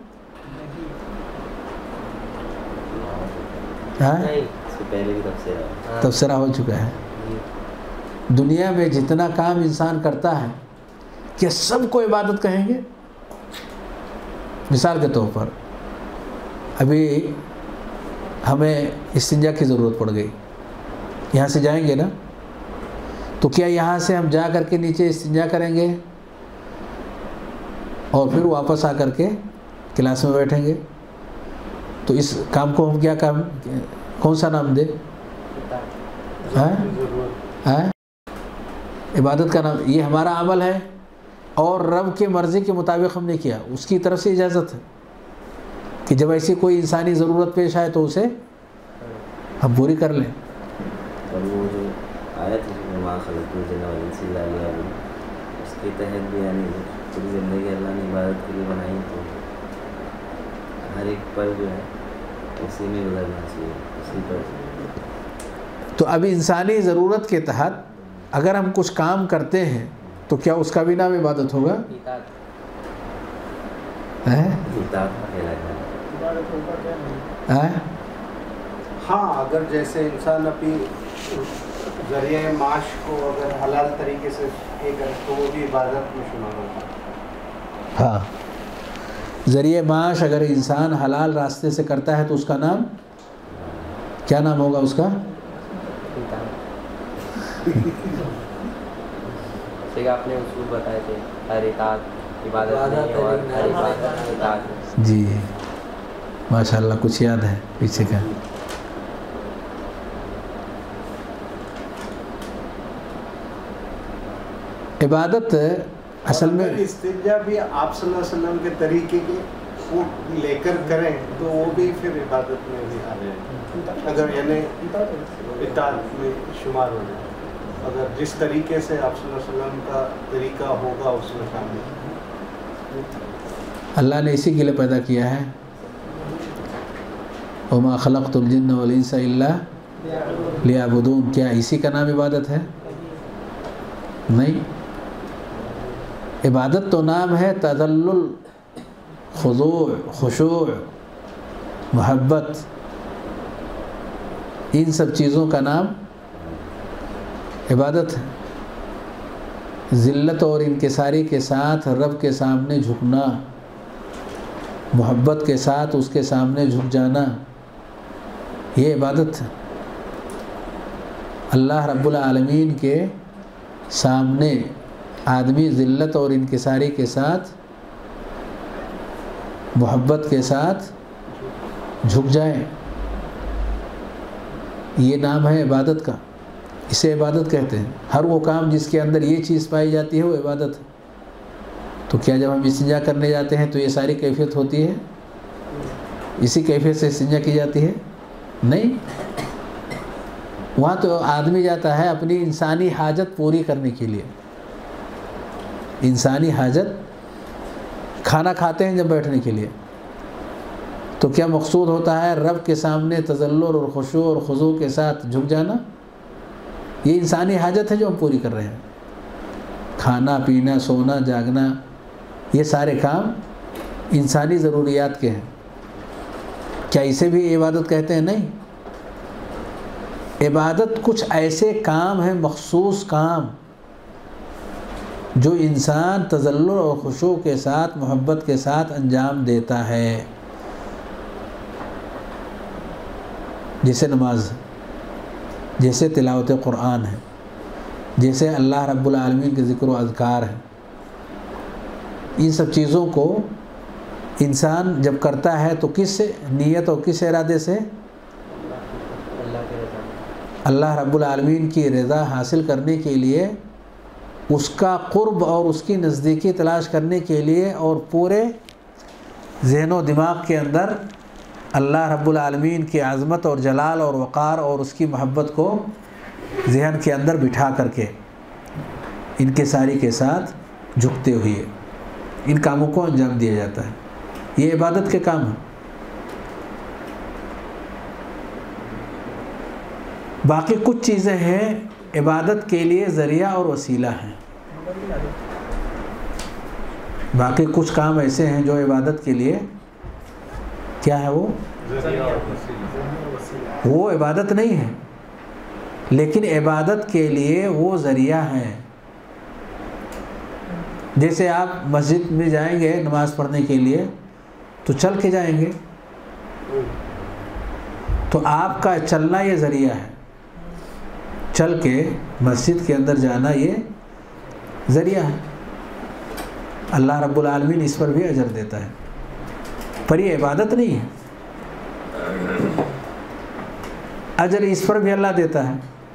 تبصرہ ہو چکا ہے۔ دنیا میں جتنا کام انسان کرتا ہے کیا سب کو عبادت کہیں گے؟ مثال کے طور پر ابھی ہمیں استنجا کی ضرورت پڑ گئی، یہاں سے جائیں گے نا، تو کیا یہاں سے ہم جا کر کے نیچے استنجا کریں گے اور پھر واپس آ کر کے کلاس میں بیٹھیں گے؟ تو اس کام کو ہم کیا کام، کون سا نام دیں؟ عبادت کا نام۔ یہ ہمارا عمل ہے اور رب کے مرضی کے مطابق ہم نے کیا، اس کی طرف سے اجازت ہے کہ جب ایسی کوئی انسانی ضرورت پیش آئے تو اسے ہم پوری کر لیں۔ اور وہ جو آیت ہے وما خلقت الجن والانس الا لیعبدون، اس کے تحت بھی یعنی پوری زندگی اللہ نے عبادت کے لیے بنائی، تو ہر ایک پل جو ہے اسی میں گزرنا چاہیے، اسی پر۔ تو اب انسانی ضرورت کے تحت اگر ہم کچھ کام کرتے ہیں تو کیا اس کا بھی نام عبادت ہوگا؟ ہاں، اگر جیسے انسان اپنی ذریعہ معاش کو اگر حلال طریقے سے کرے تو وہ بھی عبادت میں شمار ہوگا۔ ہاں، ذریعہ معاش اگر انسان حلال راستے سے کرتا ہے تو اس کا نام کیا نام ہوگا اس کا؟ آپ نے اصول بتائے تھے، ہر اطاعت عبادت نہیں اور ہر عبادت اطاعت۔ جی ماشاءاللہ کچھ یاد ہے پیچھے کا۔ عبادت اصل میں استنجا بھی آپ صلی اللہ علیہ وسلم کے طریقے کے وہ لے کر کریں تو وہ بھی پھر عبادت میں بھی آ جائے، اگر یعنی اطاعت میں شمار ہو جائے، اگر جس طریقے سے آپ صلی اللہ علیہ وسلم کا طریقہ ہوگا اس میں شامل۔ اللہ نے اسی کے لیے پیدا کیا ہے، وما خلقت الجن والانس الا لیعبدون۔ کیا اسی کا نام عبادت ہے؟ نہیں، عبادت تو نام ہے تذلل، خضوع، خشوع، محبت، ان سب چیزوں کا نام عبادت ہے۔ ذلت اور انکساری کے ساتھ رب کے سامنے جھکنا، محبت کے ساتھ اس کے سامنے جھک جانا، یہ عبادت ہے۔ اللہ رب العالمین کے سامنے آدمی ذلت اور انکساری کے ساتھ، محبت کے ساتھ جھک جائے، یہ نام ہے عبادت کا، اسے عبادت کہتے ہیں۔ ہر وہ کام جس کے اندر یہ چیز پائی جاتی ہے وہ عبادت ہے۔ تو کیا جب ہم استنجا کرنے جاتے ہیں تو یہ ساری کیفیت ہوتی ہے؟ اسی کیفیت سے استنجا کی جاتی ہے؟ نہیں، وہاں تو آدمی جاتا ہے اپنی انسانی حاجت پوری کرنے کے لیے۔ انسانی حاجت، کھانا کھاتے ہیں جب بیٹھنے کے لیے، تو کیا مقصود ہوتا ہے رب کے سامنے تذلل اور خشوع اور خضوع کے ساتھ جھک جانا؟ یہ انسانی حاجت ہے جو ہم پوری کر رہے ہیں. کھانا پینا سونا جاگنا یہ سارے کام انسانی ضروریات کے ہیں. کیا اسے بھی عبادت کہتے ہیں؟ نہیں. عبادت کچھ ایسے کام ہیں، مخصوص کام، جو انسان تذلل اور خشوع کے ساتھ محبت کے ساتھ انجام دیتا ہے، جیسے نماز، جیسے تلاوت قرآن ہے، جیسے اللہ رب العالمین کے ذکر و اذکار ہے. ان سب چیزوں کو انسان جب کرتا ہے تو کس نیت اور کس ارادے سے؟ اللہ رب العالمین کی رضا حاصل کرنے کے لیے، اس کا قرب اور اس کی نزدیکی تلاش کرنے کے لیے، اور پورے ذہن و دماغ کے اندر اللہ رب العالمین کی عظمت اور جلال اور وقار اور اس کی محبت کو ذہن کے اندر بٹھا کر کے ان کے ساری کے ساتھ جھکتے ہوئے ان کاموں کو انجام دیا جاتا ہے. یہ عبادت کے کام ہیں. باقی کچھ چیزیں ہیں عبادت کے لیے ذریعہ اور وسیلہ ہیں. باقی کچھ کام ایسے ہیں جو عبادت کے لیے کیا ہے، وہ عبادت نہیں ہے، لیکن عبادت کے لیے وہ ذریعہ ہیں. جیسے آپ مسجد میں جائیں گے نماز پڑھنے کے لیے تو چل کے جائیں گے، تو آپ کا چلنا یہ ذریعہ ہے. چل کے مسجد کے اندر جانا یہ ذریعہ ہے. اللہ رب العالمین اس پر بھی اجر دیتا ہے، پر یہ عبادت نہیں ہے. اجر اس پر بھی اللہ دیتا ہے.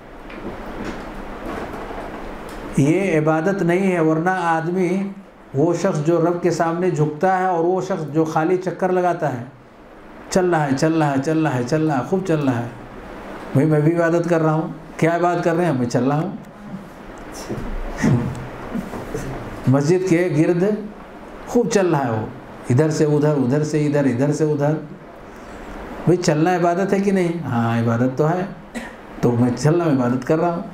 یہ عبادت نہیں ہے، ورنہ آدمی وہ شخص جو رب کے سامنے جھکتا ہے اور وہ شخص جو خالی چکر لگاتا ہے، چل رہا ہے چل رہا ہے چل رہا ہے چل رہا ہے خوب چل رہا ہے، بھائی میں بھی عبادت کر رہا ہوں. کیا عبادت کر رہے ہیں؟ میں چل رہا ہوں. مسجد کے گرد خوب چل رہا ہے، وہ ادھر سے ادھر ادھر سے ادھر ادھر سے ادھر. بھائی چلنا عبادت ہے کہ نہیں؟ ہاں عبادت تو ہے، تو میں چل رہا ہوں، عبادت کر رہا ہوں.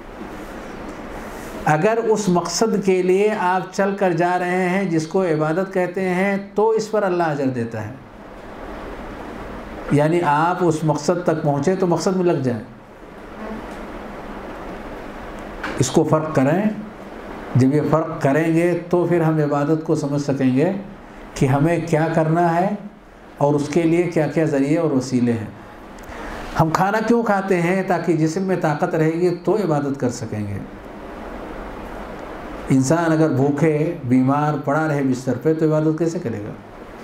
اگر اس مقصد کے لیے آپ چل کر جا رہے ہیں جس کو عبادت کہتے ہیں تو اس پر اللہ اجر دیتا ہے. یعنی آپ اس مقصد تک پہنچے تو مقصد میں لگ جائیں. اس کو فرق کریں. جب یہ فرق کریں گے تو پھر ہم عبادت کو سمجھ سکیں گے کہ ہمیں کیا کرنا ہے اور اس کے لیے کیا کیا ذریعے اور وسیلے ہیں. ہم کھانا کیوں کھاتے ہیں؟ تاکہ جسم میں طاقت رہے گی تو عبادت کر سکیں گے. انسان اگر بھوکے بیمار پڑا رہے بستر پہ تو عبادت کیسے کرے گا؟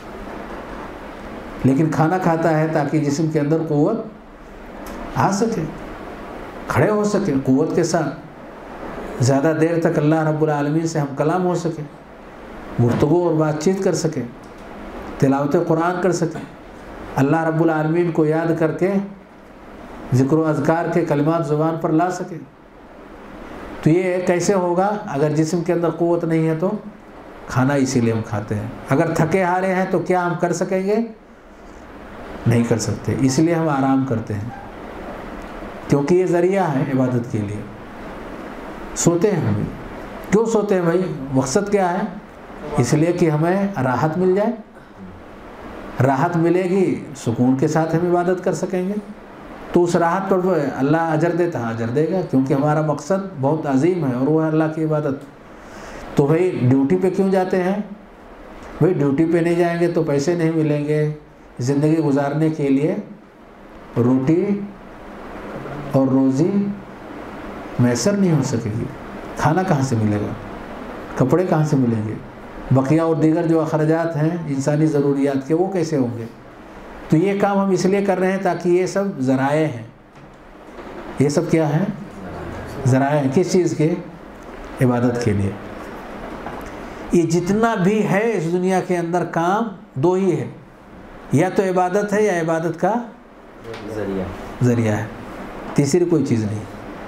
لیکن کھانا کھاتا ہے تاکہ جسم کے اندر قوت آ سکے، کھڑے ہو سکے قوت کے ساتھ، زیادہ دیر تک اللہ رب العالمین سے ہم کلام ہو سکے، گفتگو اور بات چیت کر سکے، تلاوت قرآن کر سکے، اللہ رب العالمین کو یاد کر کے ذکر و اذکار کے کلمات زبان پر لا سکے. تو یہ کیسے ہوگا؟ اگر جسم کے اندر قوت نہیں ہے تو کھانا اسی لیے ہم کھاتے ہیں. اگر تھکے ہارے ہیں تو کیا ہم کر سکیں گے؟ نہیں کر سکتے. اس لیے ہم آرام کرتے ہیں، کیونکہ یہ ذریعہ ہے عبادت کے لیے. سوتے ہیں ہم. کیوں سوتے ہیں بھائی؟ مقصد کیا ہے؟ اس لیے کہ ہمیں راحت مل جائے. راحت ملے گی، سکون کے ساتھ ہم عبادت کر سکیں گے. تو اس راحت پر اللہ اجر دیتا ہے، اجر دے گا، کیونکہ ہمارا مقصد بہت عظیم ہے اور وہ ہے اللہ کی عبادت. تو بھائی ڈیوٹی پہ کیوں جاتے ہیں؟ بھائی ڈیوٹی پہ نہیں جائیں گے تو پیسے نہیں ملیں گے، زندگی گزارنے کے لیے روٹی اور روزی میسر نہیں ہو سکے گی. کھانا کہاں سے ملے گا؟ کپڑے کہاں سے ملیں گے؟ بقیہ اور دیگر جو اخراجات ہیں انسانی ضروریات کے وہ کیسے ہوں گے؟ تو یہ کام ہم اس لیے کر رہے ہیں تاکہ یہ سب ذرائع ہیں. یہ سب کیا ہیں؟ ذرائع ہیں. کس چیز کے؟ عبادت کے لیے. یہ جتنا بھی ہے اس دنیا کے اندر کام دو ہی ہے، یا تو عبادت ہے یا عبادت کا ذریعہ ہے. تیسری کوئی چیز نہیں.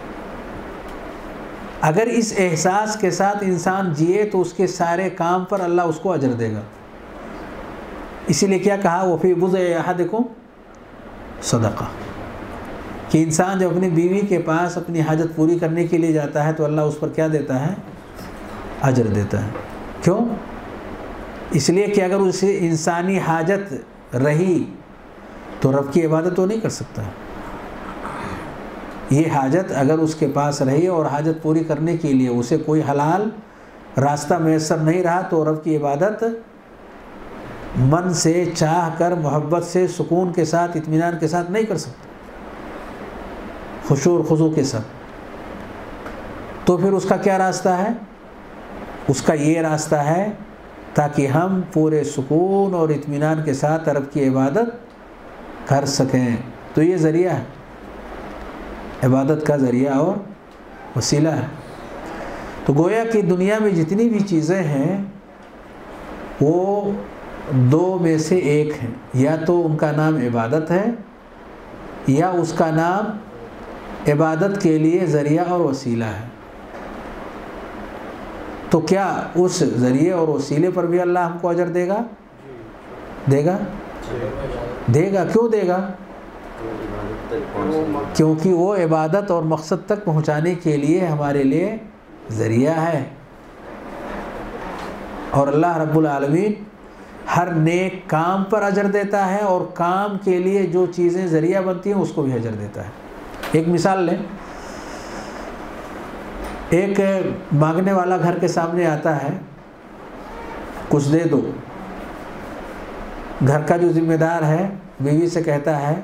اگر اس احساس کے ساتھ انسان جیے تو اس کے سارے کام پر اللہ اس کو اجر دے گا. اسی لیے کیا کہا وفی بضع احدکم صدقہ، کہ انسان جب اپنی بیوی کے پاس اپنی حاجت پوری کرنے کے لیے جاتا ہے تو اللہ اس پر کیا دیتا ہے؟ اجر دیتا ہے۔ کیوں؟ اس لیے کہ اگر اسے انسانی حاجت رہی تو رب کی عبادت وہ نہیں کر سکتا۔ یہ حاجت اگر اس کے پاس رہی اور حاجت پوری کرنے کے لیے اسے کوئی حلال راستہ میسر نہیں رہا تو رب کی عبادت من سے چاہ کر محبت سے سکون کے ساتھ اطمینان کے ساتھ نہیں کر سکتا، خشوع اور خضوع کے ساتھ۔ تو پھر اس کا کیا راستہ ہے؟ اس کا یہ راستہ ہے تاکہ ہم پورے سکون اور اطمینان کے ساتھ رب کی عبادت کر سکیں۔ تو یہ ذریعہ ہے، عبادت کا ذریعہ اور وسیلہ ہے۔ تو گویا کہ دنیا میں جتنی بھی چیزیں ہیں وہ دو میں سے ایک ہیں، یا تو ان کا نام عبادت ہے یا اس کا نام عبادت کے لیے ذریعہ اور وسیلہ ہے۔ تو کیا اس ذریعے اور وسیلے پر بھی اللہ ہم کو اجر دے گا؟ دے گا؟ دے گا۔ کیوں دے گا؟ کیونکہ وہ عبادت اور مقصد تک پہنچانے کے لیے ہمارے لیے ذریعہ ہے۔ اور اللہ رب العالمین ہر نیک کام پر اجر دیتا ہے، اور کام کے لیے جو چیزیں ذریعہ بنتی ہیں اس کو بھی اجر دیتا ہے۔ ایک مثال لیں، ایک مانگنے والا گھر کے سامنے آتا ہے، کچھ دے دو۔ گھر کا جو ذمہ دار ہے بیوی سے کہتا ہے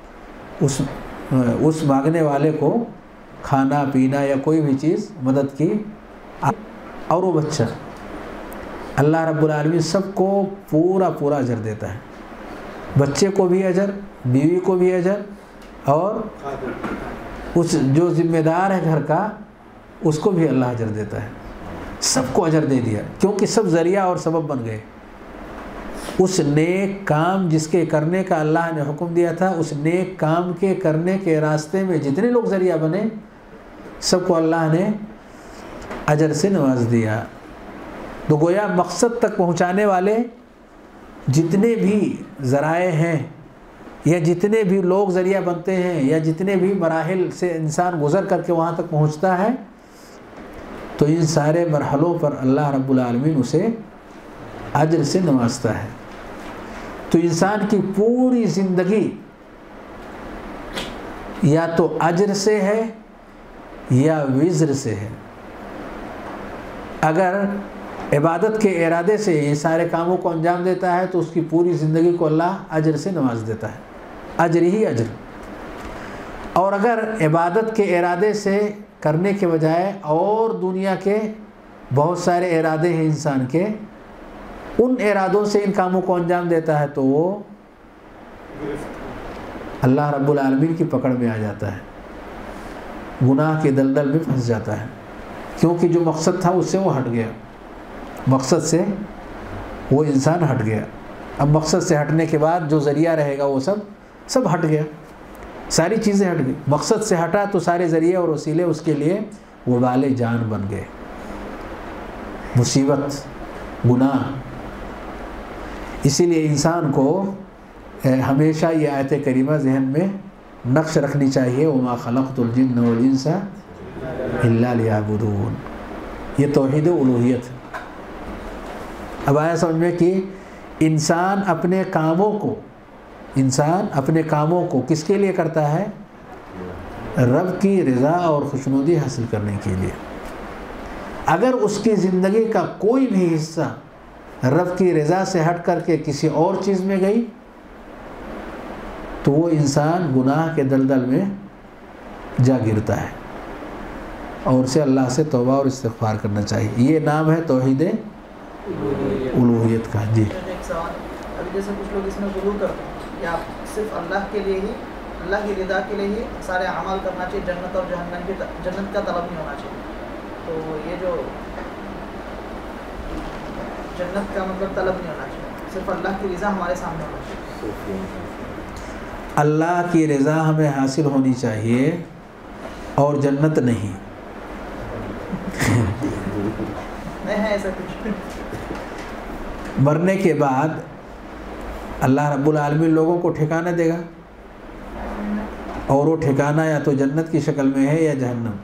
اس مانگنے والے کو کھانا پینا یا کوئی بھی چیز مدد کی، اور وہ بچہ، اللہ رب العالمین سب کو پورا اجر دیتا ہے، بچے کو بھی اجر، بیوی کو بھی اجر، اور اس جو ذمہ دار ہے گھر کا اس کو بھی اللہ اجر دیتا ہے۔ سب کو اجر دے دیا، کیونکہ سب ذریعہ اور سبب بن گئے۔ اس نیک کام جس کے کرنے کا اللہ نے حکم دیا تھا، اس نیک کام کے کرنے کے راستے میں جتنے لوگ ذریعہ بنے سب کو اللہ نے اجر سے نواز دیا۔ تو گویا مقصد تک پہنچانے والے جتنے بھی ذرائع ہیں، یا جتنے بھی لوگ ذریعہ بنتے ہیں، یا جتنے بھی مراحل سے انسان گزر کر کے وہاں تک پہنچتا ہے، تو ان سارے مرحلوں پر اللہ رب العالمین اسے اجر سے نوازتا ہے۔ تو انسان کی پوری زندگی یا تو اجر سے ہے یا وزر سے ہے۔ اگر عبادت کے ارادے سے یہ سارے کاموں کو انجام دیتا ہے تو اس کی پوری زندگی کو اللہ اجر سے نواز دیتا ہے، اجر ہی اجر۔ اور اگر عبادت کے ارادے سے کرنے کے بجائے اور دنیا کے بہت سارے ارادے ہیں انسان کے، ان ارادوں سے ان کاموں کو انجام دیتا ہے تو وہ اللہ رب العالمین کی پکڑ میں آ جاتا ہے، گناہ کے دلدل میں پھنس جاتا ہے، کیونکہ جو مقصد تھا اس سے وہ ہٹ گیا، مقصد سے وہ انسان ہٹ گیا۔ اب مقصد سے ہٹنے کے بعد جو ذریعہ رہے گا وہ سب ہٹ گیا، ساری چیزیں ہٹ گئی۔ مقصد سے ہٹا تو سارے ذریعے اور وسیلے اس کے لیے وبال جان بن گئے، مصیبت، گناہ۔ اسی لیے انسان کو ہمیشہ یہ آیت کریمہ ذہن میں نقش رکھنی چاہیے، وما خلقت الجن والانس الا لیعبدون۔ یہ توحید الوہیت ہے۔ اب آیا سمجھ میں کہ انسان اپنے کاموں کو کس کے لیے کرتا ہے؟ رب کی رضا اور خوشنودی حاصل کرنے کے لیے۔ اگر اس کی زندگی کا کوئی بھی حصہ رب کی رضا سے ہٹ کر کے کسی اور چیز میں گئی تو وہ انسان گناہ کے دلدل میں جا گرتا ہے، اور اسے اللہ سے توبہ اور استغفار کرنا چاہیے۔ یہ نام ہے توحید الوہیت کا۔ جی ایک سوال، ابھی جیسے کچھ لوگ اس میں غلو کرتے ہیں کہ آپ صرف اللہ کے لیے ہی، اللہ کی رضا کے لیے ہی سارے اعمال کرنا چاہیے، جنت اور جنت کا طلب نہیں ہونا چاہیے۔ تو یہ جو جنت کا مطلب طلب نہیں ہونا چاہیے، صرف اللہ کی رضا ہمارے سامنے ہونا چاہیے۔ اللہ کی رضا ہمیں حاصل ہونی چاہیے اور جنت نہیں۔ نہیں ہے ایسا کچھ۔ مرنے کے بعد اللہ رب العالمین لوگوں کو ٹھکانہ دے گا، اور وہ ٹھکانہ یا تو جنت کی شکل میں ہے یا جہنم۔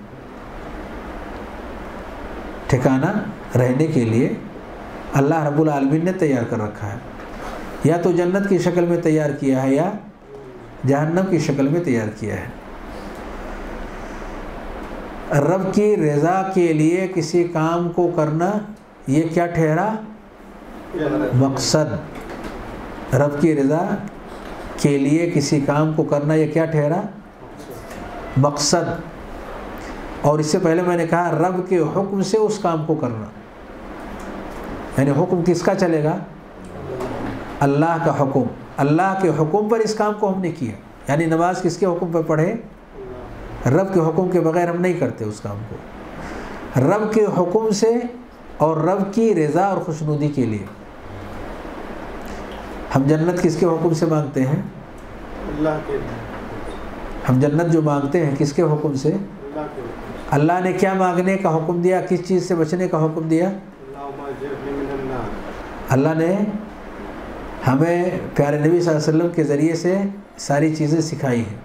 ٹھکانہ رہنے کے لیے اللہ رب العالمین نے تیار کر رکھا ہے، یا تو جنت کی شکل میں تیار کیا ہے یا جہنم کی شکل میں تیار کیا ہے۔ رب کی رضا کے لیے کسی کام کو کرنا یہ کیا ٹھہرا؟ مقصد۔ رب کی رضا کے لیے کسی کام کو کرنا یہ کیا ٹھہرا؟ مقصد۔ اور اس سے پہلے میں نے کہا رب کے حکم سے اس کام کو کرنا، یعنی حکم کس کا چلے گا؟ اللہ کا حکم۔ اللہ کے حکم پر اس کام کو ہم نے کیا، یعنی نماز کس کے حکم پر پڑھے؟ رب کے حکم کے بغیر ہم نہیں کرتے اس کام کو، رب کے حکم سے اور رب کی رضا اور خوشنودی کے لیے۔ ہم جنت کس کے حکم سے مانگتے ہیں؟ اللہ کے۔ ہم جنت جو مانگتے ہیں کس کے حکم سے؟ اللہ نے کیا مانگنے کا حکم دیا، کس چیز سے بچنے کا حکم دیا؟ اللہ نے ہمیں پیارے نبی صلی اللہ علیہ وسلم کے ذریعے سے ساری چیزیں سکھائی ہیں،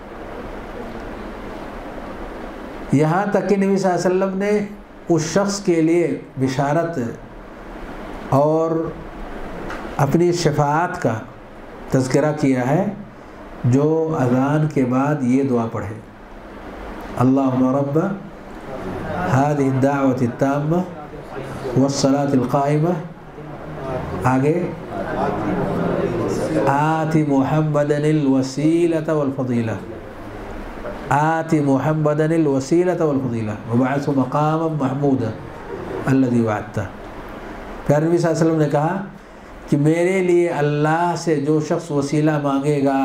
یہاں تک کہ نبی صلی اللہ علیہ وسلم نے اس شخص کے لیے بشارت اور اپنی شفاعت کا تذکرہ کیا ہے جو اذان کے بعد یہ دعا پڑھے، اللہم رب هذه الدعوة التامة والصلاة القائمة، آگے آت محمدا الوسیلة والفضیلہ، آت محمدا الوسیلة والفضیلہ وبعثه مقاما محمودا الذی وعدتہ۔ پیارے نبی صلی اللہ علیہ وسلم نے کہا کہ میرے لیے اللہ سے جو شخص وسیلہ مانگے گا،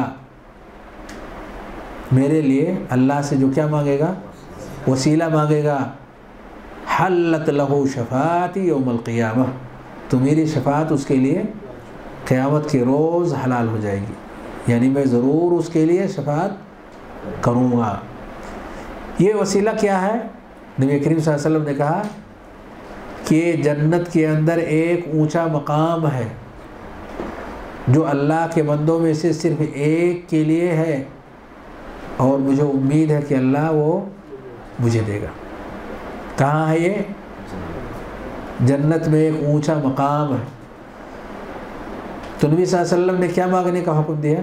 میرے لیے اللہ سے جو کیا مانگے گا؟ وسیلہ مانگے گا، حلت لہ شفاعتی یوم القیامہ، تو میری شفاعت اس کے لیے قیامت کے روز حلال ہو جائے گی، یعنی میں ضرور اس کے لیے شفاعت کروں گا۔ یہ وسیلہ کیا ہے؟ نبی کریم صلی اللہ علیہ وسلم نے کہا کہ جنت کے اندر ایک اونچا مقام ہے جو اللہ کے بندوں میں سے صرف ایک کے لیے ہے، اور مجھے امید ہے کہ اللہ وہ مجھے دے گا۔ کہاں ہے یہ؟ جنت میں ایک اونچا مقام ہے۔ تو نبی صلی اللہ علیہ وسلم نے کیا مانگنے کا حکم دیا؟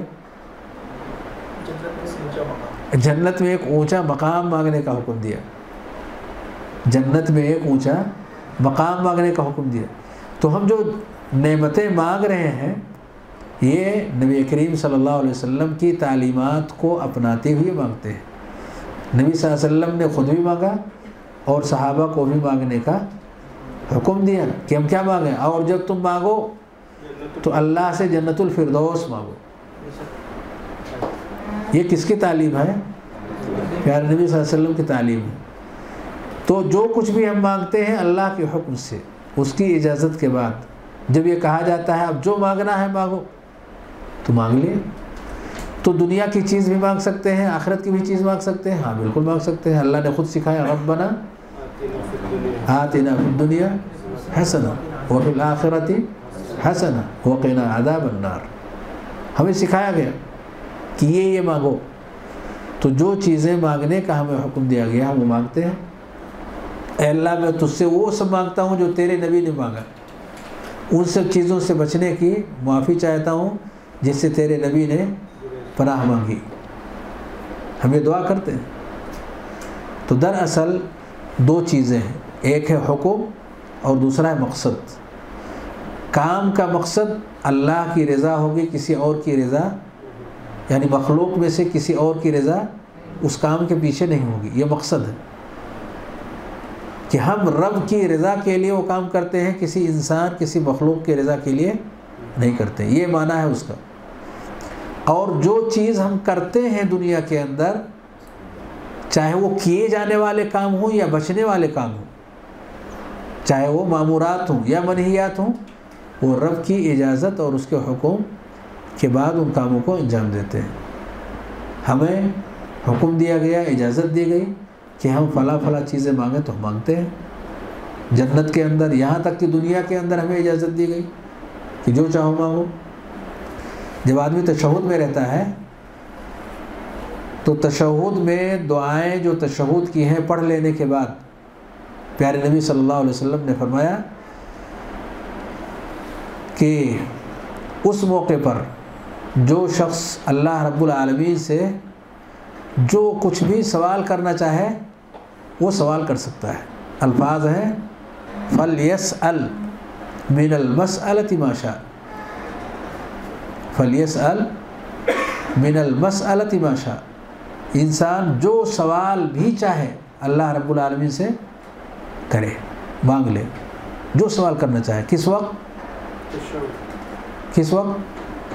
جنت میں ایک اونچا مقام مانگنے کا حکم دیا، جنت میں ایک اونچا مقام مانگنے کا حکم دیا۔ تو ہم جو نعمتیں مانگ رہے ہیں یہ نبی کریم صلی اللہ علیہ وسلم کی تعلیمات کو اپناتے ہوئے مانگتے ہیں۔ نبی صلی اللہ علیہ وسلم نے خود بھی مانگا اور صحابہ کو بھی مانگنے کا حکم دیا کہ ہم کیا مانگیں، اور جب تم مانگو تو اللہ سے جنت الفردوس مانگو۔ یہ کس کی تعلیم ہے؟ پیارے نبی صلی اللہ علیہ وسلم کی تعلیم ہے۔ تو جو کچھ بھی ہم مانگتے ہیں اللہ کے حکم سے، اس کی اجازت کے بعد، جب یہ کہا جاتا ہے اب جو مانگنا ہے مانگو تو مانگ لیں۔ تو دنیا کی چیز بھی مانگ سکتے ہیں، آخرت کی بھی چیز مانگ سکتے ہیں، ہاں بالکل مانگ سکتے ہیں۔ اللہ نے خود سکھایا ربنا آتنا فی الدنیا حسنہ وفی الآخرۃ حسنہ وقنا عذاب النار، ہمیں سکھایا گیا کہ یہ مانگو۔ تو جو چیزیں مانگنے کا ہمیں حکم دیا گیا ہم وہ مانگتے ہیں۔ اے اللہ میں تجھ سے وہ سب مانگتا ہوں جو تیرے نبی نے مانگا، ان سب چیزوں سے بچنے کی معافی چاہتا ہوں جس سے تیرے نبی نے پناہ مانگی۔ ہم یہ دعا کرتے ہیں۔ تو دراصل دو چیزیں ہیں، ایک ہے حکم اور دوسرا ہے مقصد۔ کام کا مقصد اللہ کی رضا ہوگی، کسی اور کی رضا، یعنی مخلوق میں سے کسی اور کی رضا اس کام کے پیچھے نہیں ہوگی۔ یہ مقصد ہے کہ ہم رب کی رضا کے لیے وہ کام کرتے ہیں، کسی انسان کسی مخلوق کی رضا کے لیے نہیں کرتے، یہ معنی ہے اس کا۔ اور جو چیز ہم کرتے ہیں دنیا کے اندر، چاہے وہ کیے جانے والے کام ہوں یا بچنے والے کام ہوں، چاہے وہ مامورات ہوں یا منہیات ہوں، وہ رب کی اجازت اور اس کے حکم کے بعد ان کاموں کو انجام دیتے ہیں۔ ہمیں حکم دیا گیا، اجازت دی گئی کہ ہم فلاں فلاں چیزیں مانگیں تو ہم مانگتے ہیں۔ جنت کے اندر، یہاں تک کہ دنیا کے اندر ہمیں اجازت دی گئی کہ جو چاہو مانگو۔ جب آدمی تشہد میں رہتا ہے تو تشہد میں دعائیں جو تشہد کی ہیں پڑھ لینے کے بعد پیارے نبی صلی اللہ علیہ وسلم نے فرمایا کہ اس موقع پر جو شخص اللہ رب العالمین سے جو کچھ بھی سوال کرنا چاہے وہ سوال کر سکتا ہے. الفاظ ہیں فَلْيَسْأَلْ مِنَ الْمَسْأَلَةِ مَا شَاءَ، فَلْيَسْأَلْ مِنَ الْمَسْأَلَةِ مَا شَاءَ. انسان جو سوال بھی چاہے اللہ رب العالمین سے کرے، مانگ لے جو سوال کرنا چاہے. کس وقت؟ کس وقت؟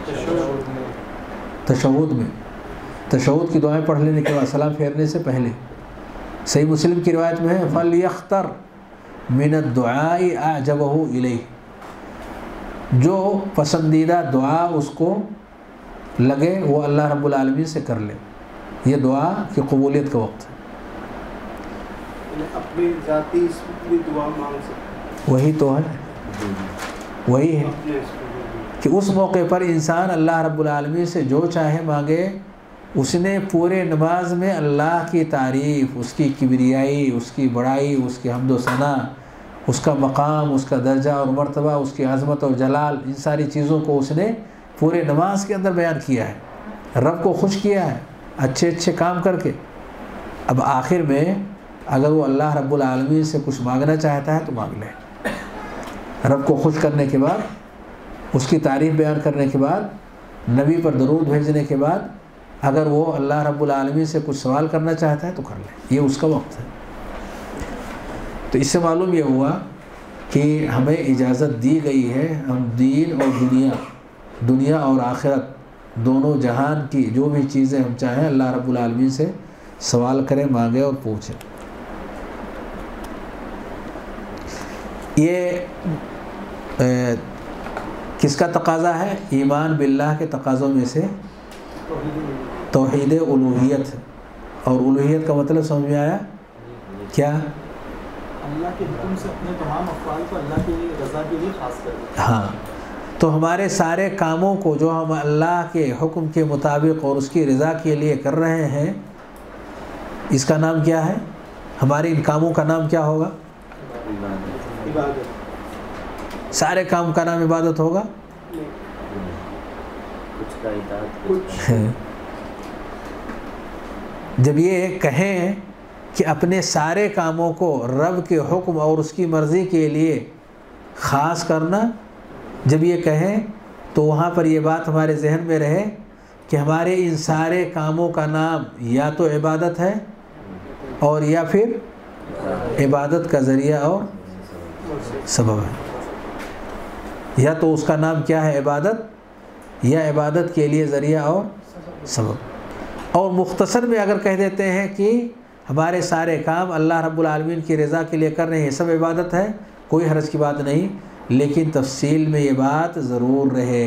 تشہد میں. تشہد کی دعائیں پڑھ لینے کے بعد سلام پھیرنے سے پہلے. صحیح مسلم کی روایت میں ہے فَلْيَخْتَرْ مِنَ الدُّعَاءِ أَعْجَبَهُ إِلَيْهِ، جو پسندیدہ دعا اس کو لگے وہ اللہ رب العالمین سے کر لے. یہ دعا کی قبولیت کا وقت ہے. اپنی ذاتی بھی دعا مانگ سکتے، وہی تو ہے، وہی ہے کہ اس موقع پر انسان اللہ رب العالمین سے جو چاہے مانگے. اس نے پورے نماز میں اللہ کی تعریف، اس کی کبریائی، اس کی بڑائی، اس کی حمد و ثنا، اس کا مقام، اس کا درجہ اور مرتبہ، اس کی عظمت اور جلال، ان ساری چیزوں کو اس نے پورے نماز کے اندر بیان کیا ہے، رب کو خوش کیا ہے اچھے اچھے کام کر کے. اب آخر میں اگر وہ اللہ رب العالمین سے کچھ مانگنا چاہتا ہے تو مانگ لے. رب کو خوش کرنے کے بعد، اس کی تعریف بیان کرنے کے بعد، نبی پر درود بھیجنے کے بعد اگر وہ اللہ رب العالمین سے کچھ سوال کرنا چاہتا ہے تو کر لے. یہ اس کا وقت ہے. تو اس سے معلوم یہ ہوا کہ ہمیں اجازت دی گئی ہے ہم دین اور دنیا اور آخرت دونوں جہان کی جو بھی چیزیں ہم چاہیں اللہ رب العالمین سے سوال کریں، مانگیں اور پوچھیں. یہ کس کا تقاضا ہے؟ ایمان باللہ کے تقاضوں میں سے توحید الوہیت. اور الوہیت کا مطلب سمجھ میں آیا کیا؟ اللہ کے حکم سے اپنے تمام افعال کو اللہ کی رضا کے لیے خاص کریں. ہاں، تو ہمارے سارے کاموں کو جو ہم اللہ کے حکم کے مطابق اور اس کی رضا کے لیے کر رہے ہیں، اس کا نام کیا ہے؟ ہمارے ان کاموں کا نام کیا ہوگا؟ عبادت. سارے کام کا نام عبادت ہوگا؟ جب یہ کہیں کہ اپنے سارے کاموں کو رب کے حکم اور اس کی مرضی کے لیے خاص کرنا، جب یہ کہیں تو وہاں پر یہ بات ہمارے ذہن میں رہے کہ ہمارے ان سارے کاموں کا نام یا تو عبادت ہے اور یا پھر عبادت کا ذریعہ اور سبب ہے. یا تو اس کا نام کیا ہے؟ عبادت، یا عبادت کے لیے ذریعہ اور سبب. اور مختصر میں اگر کہہ دیتے ہیں کہ ہمارے سارے کام اللہ رب العالمین کی رضا کے لیے کر رہے ہیں، سب عبادت ہے، کوئی حرج کی بات نہیں. لیکن تفصیل میں یہ بات ضرور رہے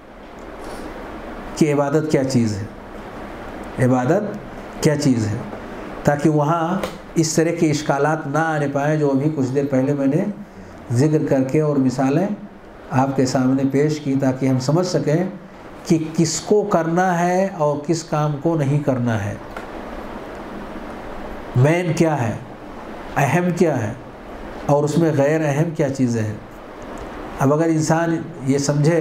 کہ عبادت کیا چیز ہے، عبادت کیا چیز ہے، تاکہ وہاں اس طرح کے اشکالات نہ آنے پائیں جو ابھی کچھ دیر پہلے میں نے ذکر کر کے اور مثالیں آپ کے سامنے پیش کی، تاکہ ہم سمجھ سکیں کہ کس کو کرنا ہے اور کس کام کو نہیں کرنا ہے، مین کیا ہے، اہم کیا ہے، اور اس میں غیر اہم کیا چیزیں ہیں. اب اگر انسان یہ سمجھے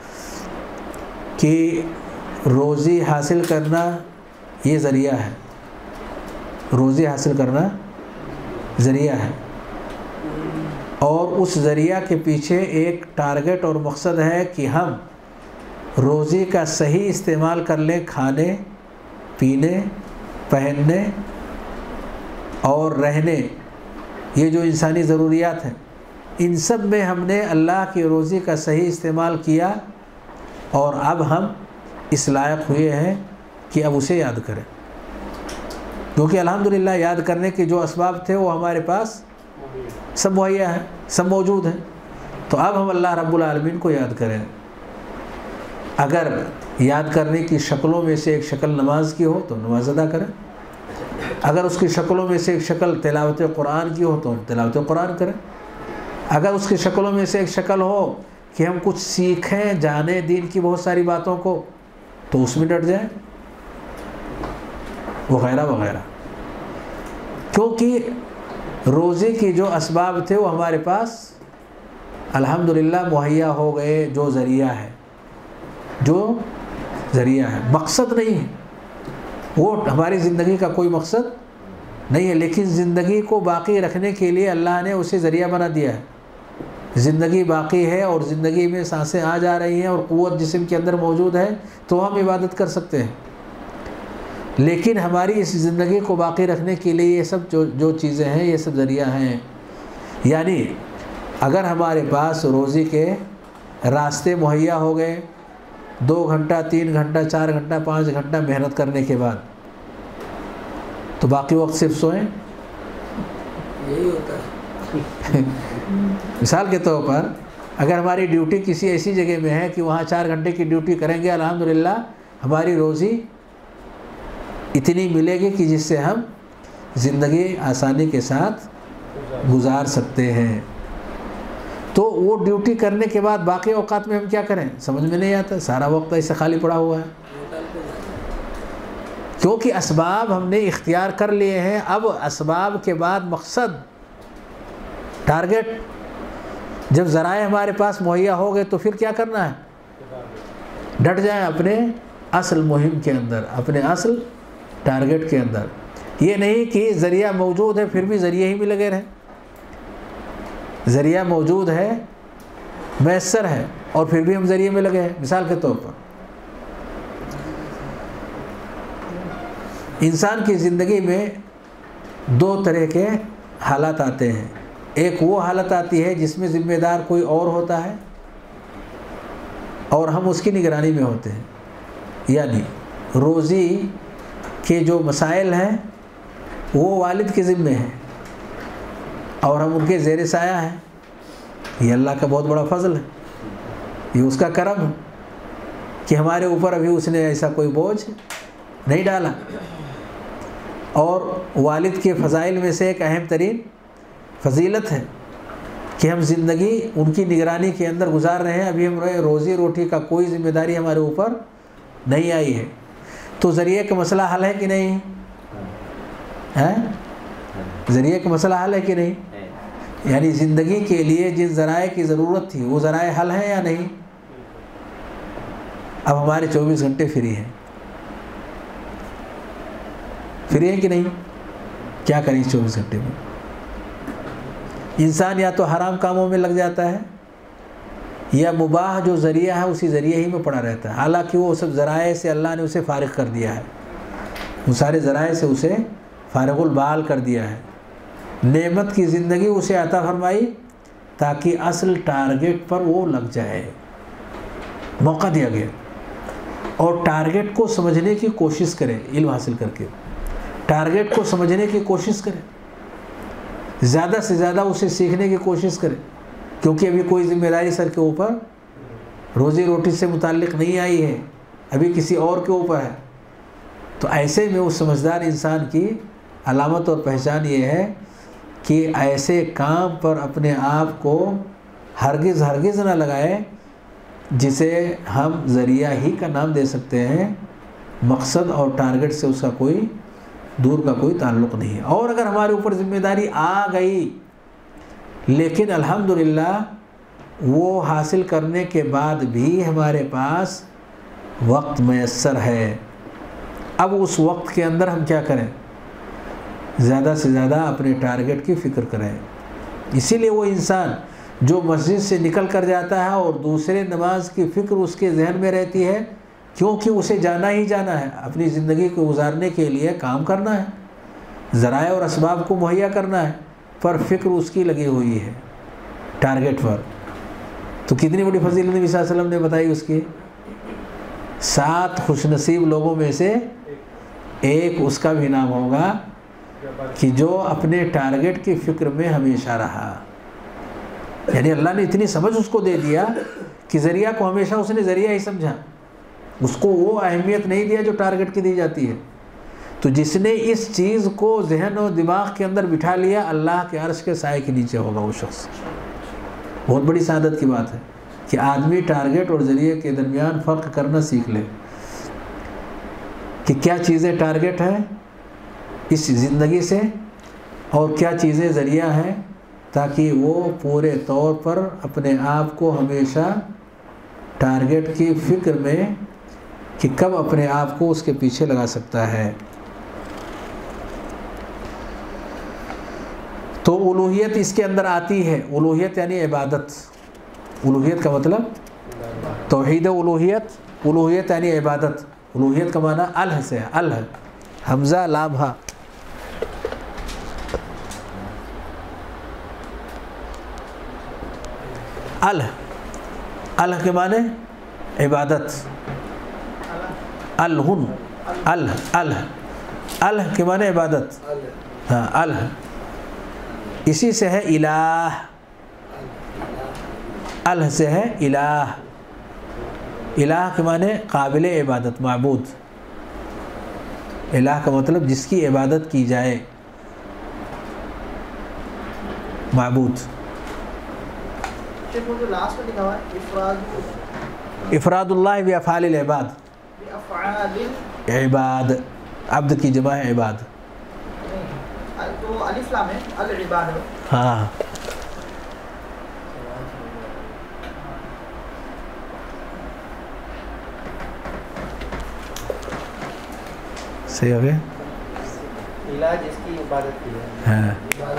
کہ روزی حاصل کرنا یہ ذریعہ ہے، روزی حاصل کرنا ذریعہ ہے، اور اس ذریعہ کے پیچھے ایک ٹارگٹ اور مقصد ہے کہ ہم روزی کا صحیح استعمال کر لیں، کھانے، پینے، پہننے اور رہنے، یہ جو انسانی ضروریات ہیں، ان سب میں ہم نے اللہ کی روزی کا صحیح استعمال کیا، اور اب ہم اس لائق ہوئے ہیں کہ اب اسے یاد کریں، کیونکہ الحمدللہ یاد کرنے کے جو اسباب تھے وہ ہمارے پاس سب مہیا ہیں، سب موجود ہیں. تو اب ہم اللہ رب العالمین کو یاد کریں. اگر یاد کرنے کی شکلوں میں سے ایک شکل نماز کی ہو تو نماز ادا کریں، اگر اس کی شکلوں میں سے ایک شکل تلاوت قرآن کی ہو تو تلاوت قرآن کریں، اگر اس کی شکلوں میں سے ایک شکل ہو کہ ہم کچھ سیکھیں جانیں دین کی بہت ساری باتوں کو تو اس میں ڈٹ جائیں وغیرہ وغیرہ، کیونکہ روزی کی جو اسباب تھے وہ ہمارے پاس الحمدللہ مہیا ہو گئے، جو ذریعہ ہے، مقصد نہیں ہے وہ، ہماری زندگی کا کوئی مقصد نہیں ہے، لیکن زندگی کو باقی رکھنے کے لیے اللہ نے اسے ذریعہ بنا دیا ہے۔ زندگی باقی ہے اور زندگی میں سانسیں آ جا رہی ہیں اور قوت جسم کے اندر موجود ہے تو ہم عبادت کر سکتے ہیں، لیکن ہماری اس زندگی کو باقی رکھنے کے لیے یہ سب جو چیزیں ہیں یہ سب ذریعہ ہیں۔ یعنی اگر ہمارے پاس روزی کے راستے مہیا ہو گئے 2 گھنٹہ 3 گھنٹہ 4 گھنٹہ 5 گھنٹہ محنت کرنے کے بعد، تو باقی وقت صرف سوئیں، یہی ہوتا ہے۔ مثال کے طور پر اگر ہماری ڈیوٹی کسی ایسی جگہ میں ہے کہ وہاں 4 گھنٹے کی ڈیوٹی کریں گے، الحمدللہ ہماری روزی اتنی ملے گی کہ جس سے ہم زندگی آسانی کے ساتھ گزار سکتے ہیں۔ تو وہ ڈیوٹی کرنے کے بعد باقی اوقات میں ہم کیا کریں سمجھ میں نہیں آتا، سارا وقت ایسے خالی پڑا ہوا ہے، کیونکہ اسباب ہم نے اختیار کر لیے ہیں۔ اب اسباب کے بعد مقصد، ٹارگٹ، جب ذرائع ہمارے پاس مہیا ہو گئے تو پھر کیا کرنا ہے، ڈٹ جائیں اپنے اصل مہم کے اندر، اپنے اصل ٹارگٹ کے اندر۔ یہ نہیں کہ ذریعہ موجود ہے پھر بھی ذریعہ ہی میں لگے رہیں، ذریعہ موجود ہے، میسر ہے، اور پھر بھی ہم ذریعے میں لگے ہیں۔ مثال کے طور پر انسان کی زندگی میں 2 طرح کے حالات آتے ہیں، ایک وہ حالت آتی ہے جس میں ذمہ دار کوئی اور ہوتا ہے اور ہم اس کی نگرانی میں ہوتے ہیں، یعنی روزی کے جو مسائل ہیں وہ والد کے ذمے ہیں اور ہم ان کے زیر سایہ ہیں۔ یہ اللہ کا بہت بڑا فضل ہے، یہ اس کا کرم ہے کہ ہمارے اوپر ابھی اس نے ایسا کوئی بوجھ نہیں ڈالا۔ اور والد کے فضائل میں سے ایک اہم ترین فضیلت ہے کہ ہم زندگی ان کی نگرانی کے اندر گزار رہے ہیں، ابھی ہم روزی روٹی کا کوئی ذمہ داری ہمارے اوپر نہیں آئی ہے۔ تو ذریعے کا مسئلہ حل ہے کہ نہیں ہے؟ ذریعے کا مسئلہ حل ہے کہ نہیں؟ یعنی زندگی کے لیے جن ذرائع کی ضرورت تھی وہ ذرائع حل ہیں یا نہیں؟ اب ہمارے 24 گھنٹے فری ہیں، فری ہیں کہ نہیں؟ کیا کریں اس 24 گھنٹے میں؟ انسان یا تو حرام کاموں میں لگ جاتا ہے یا مباح جو ذریعہ ہے اسی ذریعے ہی میں پڑا رہتا ہے، حالانکہ وہ سب ذرائع سے اللہ نے اسے فارغ کر دیا ہے، وہ سارے ذرائع سے اسے فارغ البال کر دیا ہے۔ نعمت کی زندگی اسے عطا فرمائی تاکہ اصل ٹارگٹ پر وہ لگ جائے، موقع دیا گیا، اور ٹارگٹ کو سمجھنے کی کوشش کرے، علم حاصل کر کے ٹارگٹ کو سمجھنے کی کوشش کرے، زیادہ سے زیادہ اسے سیکھنے کی کوشش کرے، کیونکہ ابھی کوئی ذمہ داری سر کے اوپر روزی روٹی سے متعلق نہیں آئی ہے، ابھی کسی اور کے اوپر ہے۔ تو ایسے میں اس سمجھدار انسان کی علامت اور پہچان یہ ہے کہ ایسے کام پر اپنے آپ کو ہرگز نہ لگائے جسے ہم ذریعہ ہی کا نام دے سکتے ہیں، مقصد اور ٹارگٹ سے اس کا کوئی دور کا کوئی تعلق نہیں ہے۔ اور اگر ہمارے اوپر ذمہ داری آ گئی لیکن الحمدللہ وہ حاصل کرنے کے بعد بھی ہمارے پاس وقت میسر ہے، اب اس وقت کے اندر ہم کیا کریں، زیادہ سے زیادہ اپنے ٹارگٹ کی فکر کریں۔ اسی لیے وہ انسان جو مسجد سے نکل کر جاتا ہے اور دوسرے نماز کی فکر اس کے ذہن میں رہتی ہے، کیونکہ اسے جانا ہی جانا ہے، اپنی زندگی کو گزارنے کے لیے کام کرنا ہے، ذرائع اور اسباب کو مہیا کرنا ہے، پر فکر اس کی لگی ہوئی ہے ٹارگٹ پر۔ تو کتنی بڑی فضیلت نبی صلی اللہ علیہ وسلم نے بتائی اس کی، 7 خوش نصیب لوگوں میں سے ایک اس کا بھی نام ہوگا کہ جو اپنے ٹارگٹ کی فکر میں ہمیشہ رہا۔ یعنی اللہ نے اتنی سمجھ اس کو دے دیا کہ ذریعہ کو ہمیشہ اس نے ذریعہ ہی سمجھا، اس کو وہ اہمیت نہیں دیا جو ٹارگٹ کی دی جاتی ہے۔ تو جس نے اس چیز کو ذہن و دماغ کے اندر بٹھا لیا، اللہ کے عرش کے سائے کے نیچے ہوگا وہ شخص، بہت بڑی سعادت کی بات ہے۔ کہ آدمی ٹارگٹ اور ذریعے کے درمیان فرق کرنا سیکھ لے کہ کیا چیزیں ٹارگٹ ہیں اس زندگی سے اور کیا چیزیں ذریعہ ہیں، تاکہ وہ پورے طور پر اپنے آپ کو ہمیشہ ٹارگٹ کی فکر میں کہ کب اپنے آپ کو اس کے پیچھے لگا سکتا ہے۔ تو الوہیت اس کے اندر آتی ہے، الوہیت یعنی عبادت، الوہیت کا مطلب توحید الوہیت، الوہیت یعنی عبادت، الوہیت کا معنی الہ سے ہے، الہ حمزہ لام ہا، الہ، الہ کے معنی عبادت، الہن، الہ، الہ، الہ کے معنی عبادت، ہاں الہ، اسی سے ہے الہ، الہ سے ہے الہ، الہ کے معنی قابل عبادت، معبود، الہ کا مطلب جس کی عبادت کی جائے، معبود۔ شیخ وہ جو لاسٹ میں لکھا ہوا ہے افراد اللہ بافعال العباد، عباد عبد کی جمع ہے عباد، تو الف لام ہے العباد، ہاں صحیح ہو گیا، الہ جس کی عبادت کی ہے، ہاں۔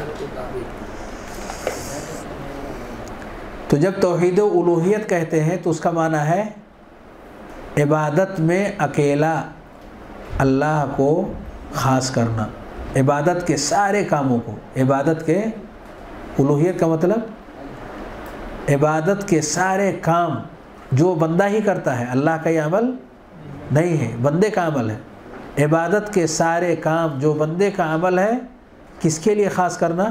تو جب توحید و الوہیت کہتے ہیں تو اس کا معنی ہے عبادت میں اکیلا اللہ کو خاص کرنا، عبادت کے سارے کاموں کو، عبادت کے، الوہیت کا مطلب عبادت کے سارے کام جو بندہ ہی کرتا ہے، اللہ کا یہ عمل نہیں ہے، بندے کا عمل ہے، عبادت کے سارے کام جو بندے کا عمل ہے کس کے لیے خاص کرنا؟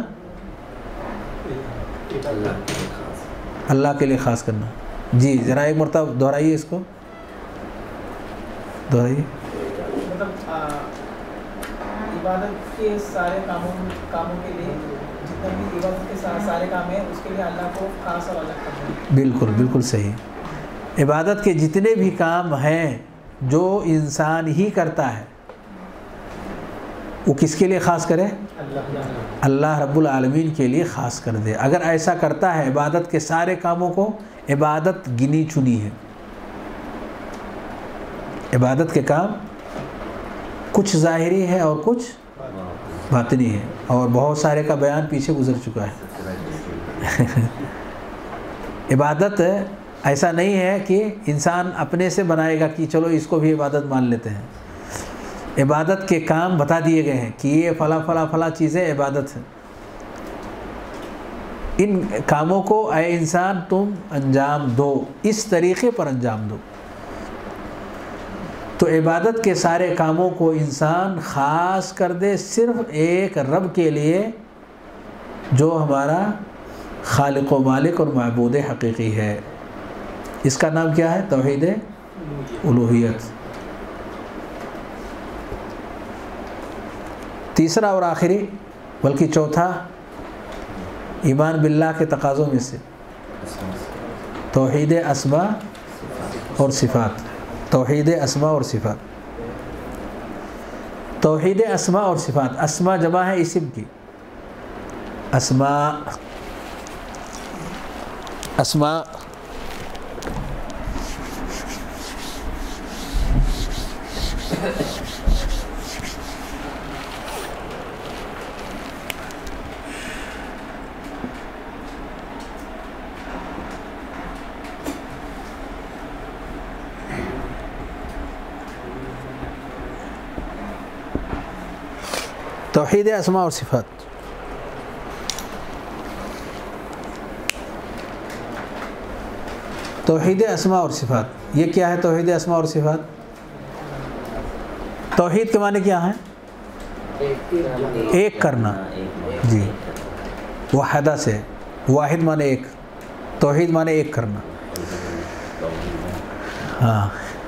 اللہ کے لیے خاص کرنا۔ جی ذرا ایک مرتبہ دہرائیے اس کو، دہرائیے۔ مطلب عبادت کے سارے کاموں کے لیے، جتنا بھی عبادت کے سارے کام ہیں اس کے لیے اللہ کو خاص اور الگ کرنا۔ بالکل بالکل صحیح، عبادت کے جتنے بھی کام ہیں جو انسان ہی کرتا ہے وہ کس کے لیے خاص کرے؟ اللہ رب العالمین کے لیے خاص کر دے۔ اگر ایسا کرتا ہے عبادت کے سارے کاموں کو، عبادت گنی چنی ہے، عبادت کے کام کچھ ظاہری ہے اور کچھ باطنی ہے، اور بہت سارے کا بیان پیچھے گزر چکا ہے۔ عبادت ایسا نہیں ہے کہ انسان اپنے سے بنائے گا کہ چلو اس کو بھی عبادت مان لیتے ہیں، عبادت کے کام بتا دیے گئے ہیں کہ یہ فلاں فلاں فلاں چیزیں عبادت ہیں، ان کاموں کو اے انسان تم انجام دو، اس طریقے پر انجام دو۔ تو عبادت کے سارے کاموں کو انسان خاص کر دے صرف ایک رب کے لیے جو ہمارا خالق و مالک اور معبود حقیقی ہے۔ اس کا نام کیا ہے؟ توحید الوہیت۔ تیسرا اور آخری بلکہ چوتھا ایمان باللہ کے تقاضوں میں سے توحید اسماء اور صفات، توحید اسماء اور صفات، توحید اسماء اور صفات، اسماء جمع ہے اسم کی، اسماء، اسماء توحید اسماء اور صفات، توحید اسماء اور صفات، یہ کیا ہے توحید اسماء اور صفات؟ توحید کے معنی کیا ہے؟ ایک کرنا، جی وحدہ سے، واحد معنی ایک، توحید معنی ایک کرنا، ہاں۔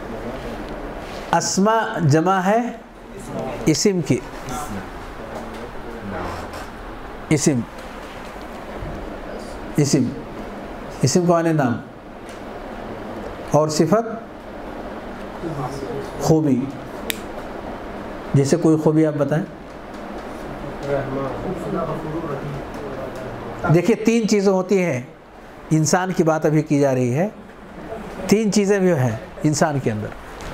اسماء جمع ہے اسم کی، اسم، اسم، اسم کا معنی نام، اور صفت خوبی. جیسے کوئی خوبی آپ بتائیں. دیکھیے 3 چیزیں ہوتی ہیں. انسان کی بات ابھی کی جا رہی ہے. 3 چیزیں بھی ہیں انسان کے اندر.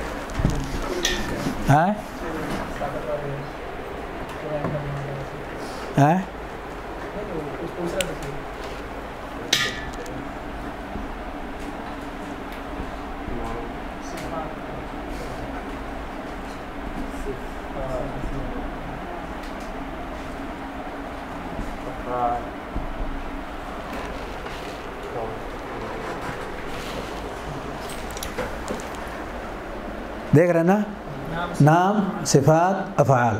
دیکھ رہے ہیں نا؟ نام، صفات، افعال.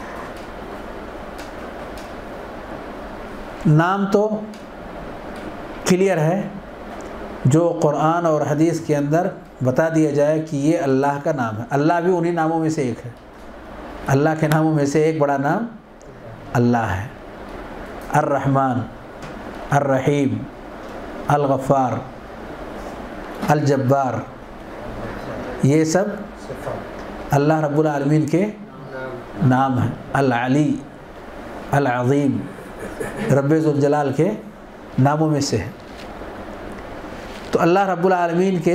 نام تو کلیئر ہے، جو قرآن اور حدیث کے اندر بتا دیا جائے کہ یہ اللہ کا نام ہے. اللہ بھی انہی ناموں میں سے ایک ہے. اللہ کے ناموں میں سے ایک بڑا نام اللہ ہے. الرحمن، الرحیم، الغفار، الجبار، یہ سب اللہ رب العالمین کے نام ہیں. العلی، العظیم، رب ذوالجلال کے ناموں میں سے ہے. تو اللہ رب العالمین کے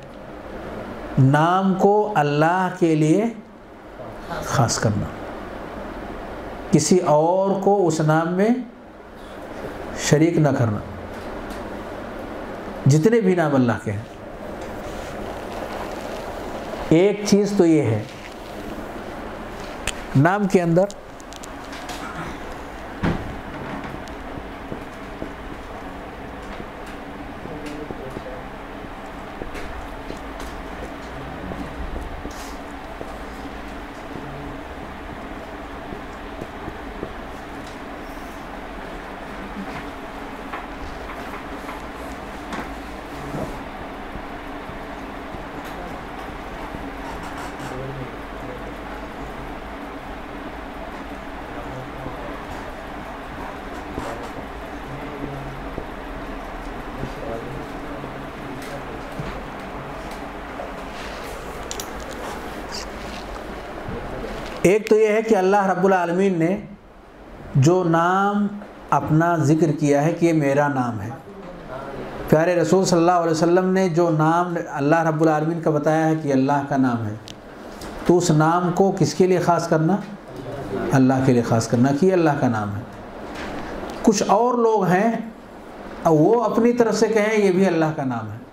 نام کو اللہ کے لیے خاص کرنا، کسی اور کو اس نام میں شریک نہ کرنا. جتنے بھی نام اللہ کے ہیں، ایک چیز تو یہ ہے نام کے اندر ایک تو یہ ہے کہ اللہ رب العالمین نے جو نام اپنا ذکر کیا ہے کہ یہ میرا نام ہے. پیارے رسول صلی اللہ علیہ وسلم نے جو نام اللہ رب العالمین کا بتایا ہے کہ اللہ کا نام ہے، تو اس نام کو کس کے لیے خاص کرنا؟ اللہ کے لیے خاص کرنا کہ یہ اللہ کا نام ہے. کچھ اور لوگ ہیں وہ اپنی طرف سے کہیں یہ بھی اللہ کا نام ہے،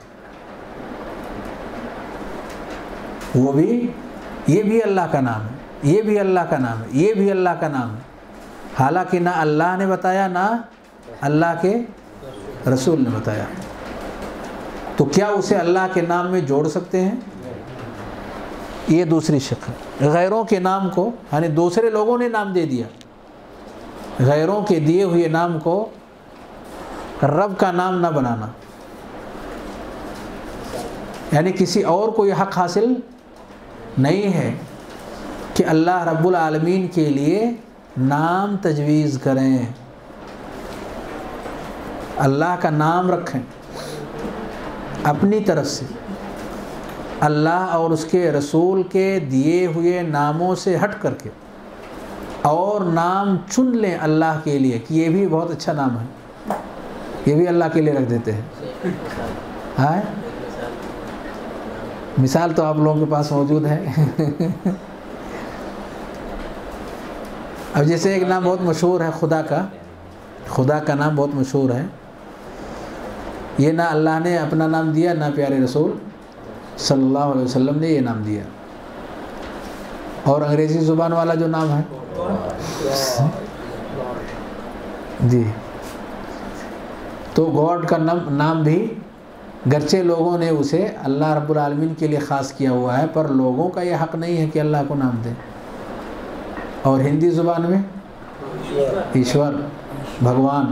وہ بھی یہ بھی اللہ کا نام ہے، یہ بھی اللہ کا نام ہے، یہ بھی اللہ کا نام ہے. حالانکہ نہ اللہ نے بتایا نہ اللہ کے رسول نے بتایا. تو کیا اسے اللہ کے نام میں جوڑ سکتے ہیں؟ یہ دوسری شک ہے. غیروں کے نام کو، یعنی دوسرے لوگوں نے نام دے دیا، غیروں کے دیے ہوئے نام کو رب کا نام نہ بنانا، یعنی کسی اور کو یہ حق حاصل نہیں ہے کہ اللہ رب العالمین کے لیے نام تجویز کریں، اللہ کا نام رکھیں اپنی طرف سے. اللہ اور اس کے رسول کے دیے ہوئے ناموں سے ہٹ کر کے اور نام چن لیں اللہ کے لیے کہ یہ بھی بہت اچھا نام ہے، یہ بھی اللہ کے لیے رکھ دیتے ہیں. ہاں، مثال تو آپ لوگوں کے پاس موجود ہے. اب جیسے ایک نام بہت مشہور ہے خدا کا نام بہت مشہور ہے. یہ نہ اللہ نے اپنا نام دیا نہ پیارے رسول صلی اللہ علیہ وسلم نے یہ نام دیا. اور انگریزی زبان والا جو نام ہے جی، تو گاڈ کا نام بھی گرچہ لوگوں نے اسے اللہ رب العالمین کے لیے خاص کیا ہوا ہے، پر لوگوں کا یہ حق نہیں ہے کہ اللہ کو نام دیں. اور ہندی زبان میں ایشور، بھگوان،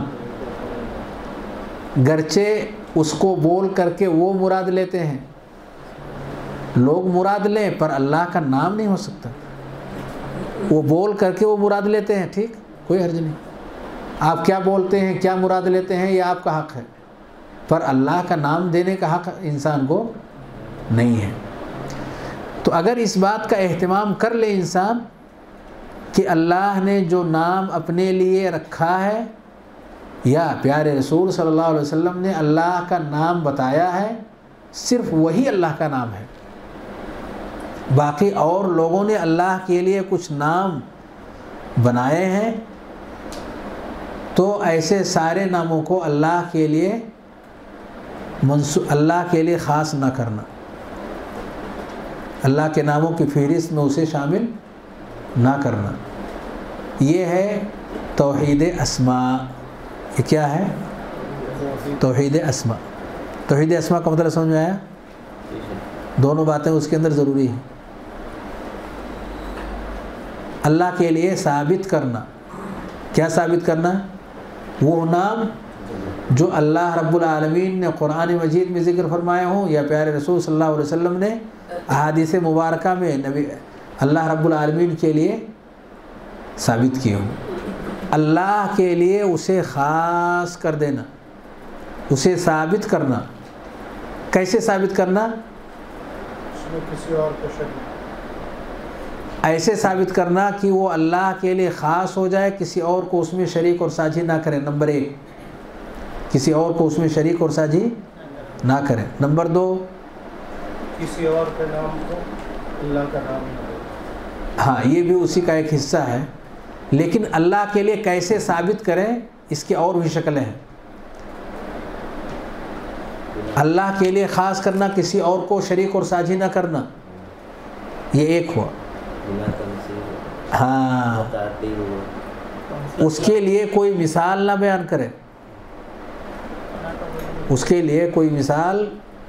گرچہ اس کو بول کر کے وہ مراد لیتے ہیں، لوگ مراد لیں پر اللہ کا نام نہیں ہو سکتا. وہ بول کر کے وہ مراد لیتے ہیں، ٹھیک، کوئی حرج نہیں. آپ کیا بولتے ہیں، کیا مراد لیتے ہیں، یہ آپ کا حق ہے، پر اللہ کا نام دینے کا حق انسان کو نہیں ہے۔ تو اگر اس بات کا اہتمام کر لے انسان کہ اللہ نے جو نام اپنے لیے رکھا ہے یا پیارے رسول صلی اللہ علیہ وسلم نے اللہ کا نام بتایا ہے، صرف وہی اللہ کا نام ہے، باقی اور لوگوں نے اللہ کے لیے کچھ نام بنائے ہیں، تو ایسے سارے ناموں کو اللہ کے لیے خاص نہ کرنا، اللہ کے ناموں کی فہرست میں اسے شامل نہ کرنا۔ یہ ہے توحید اسماء۔ یہ کیا ہے؟ توحید اسماء۔ توحید اسماء کا مطلب سمجھ میں آیا؟ دونوں باتیں اس کے اندر ضروری ہیں۔ اللہ کے لیے ثابت کرنا، کیا ثابت کرنا؟ وہ نام جو اللہ رب العالمین نے قرآن مجید میں ذکر فرمائے ہوں یا پیارے رسول صلی اللہ علیہ وسلم نے احادیث مبارکہ میں اللہ رب العالمین کے لیے ثابت کیے ہوں، اللہ کے لیے اسے خاص کر دینا، اسے ثابت کرنا۔ کیسے ثابت کرنا؟ اس میں کسی اور کو شریک، ایسے ثابت کرنا کہ وہ اللہ کے لیے خاص ہو جائے، کسی اور کو اس میں شریک اور ساجھی نہ کرے۔ نمبر 1، کسی اور کو اس میں شریک اور ساجھی نہ کرے۔ نمبر 2، کسی اور کے نام کو اللہ کا نام نہ دے۔ ہاں، یہ بھی اسی کا ایک حصہ ہے، لیکن اللہ کے لیے کیسے ثابت کریں اس کی اور بھی شکلیں ہیں۔ اللہ کے لیے خاص کرنا، کسی اور کو شریک اور ساجھی نہ کرنا، یہ ایک ہوا۔ ہاں، اس کے لیے کوئی مثال نہ بیان کرے، اس کے لیے کوئی مثال،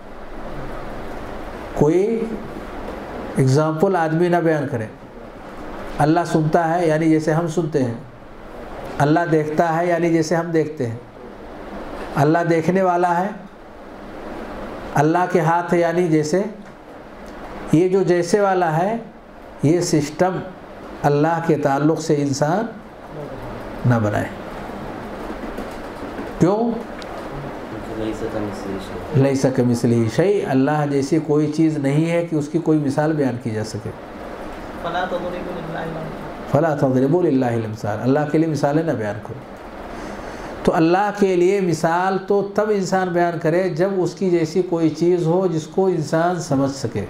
کوئی اگزامپل آدمی نہ بیان کرے۔ اللہ سنتا ہے یعنی جیسے ہم سنتے ہیں، اللہ دیکھتا ہے یعنی جیسے ہم دیکھتے ہیں، اللہ دیکھنے والا ہے، اللہ کے ہاتھ ہے یعنی جیسے، یہ جو جیسے والا ہے یہ سسٹم اللہ کے تعلق سے انسان نہ بنائے۔ کیوں؟ لیس کمثلہ شیء، اللہ جیسی کوئی چیز نہیں ہے کہ اس کی کوئی مثال بیان کی جا سکے۔ فلا تضربوا للہ الامثال، اللہ کے لیے مثالیں نہ بیان کرو۔ تو اللہ کے لیے مثال تو تب انسان بیان کرے جب اس کی جیسی کوئی چیز ہو جس کو انسان سمجھ سکے،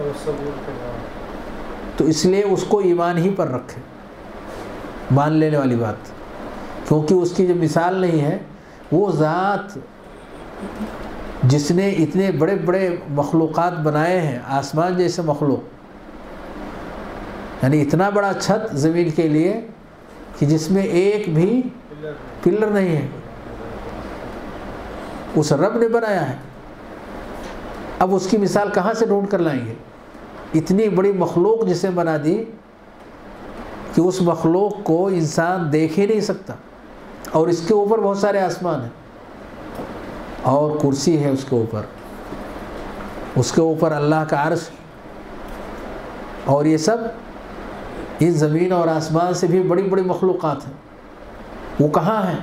تو اس لیے اس کو ایمان ہی پر رکھے، مان لینے والی بات، کیونکہ اس کی جو مثال نہیں ہے، وہ ذات جس نے اتنے بڑے بڑے مخلوقات بنائے ہیں، آسمان جیسے مخلوق، یعنی اتنا بڑا چھت زمین کے لیے کہ جس میں ایک بھی پلر نہیں ہے، اس رب نے بنایا ہے۔ اب اس کی مثال کہاں سے ڈھونڈ کر لائیں گے؟ اتنی بڑی مخلوق جسے بنا دی کہ اس مخلوق کو انسان دیکھ ہی نہیں سکتا، اور اس کے اوپر بہت سارے آسمان ہیں اور کرسی ہے، اس کے اوپر اللہ کا عرش، اور یہ سب اس زمین اور آسمان سے بھی بڑی بڑی مخلوقات ہیں، وہ کہاں ہیں؟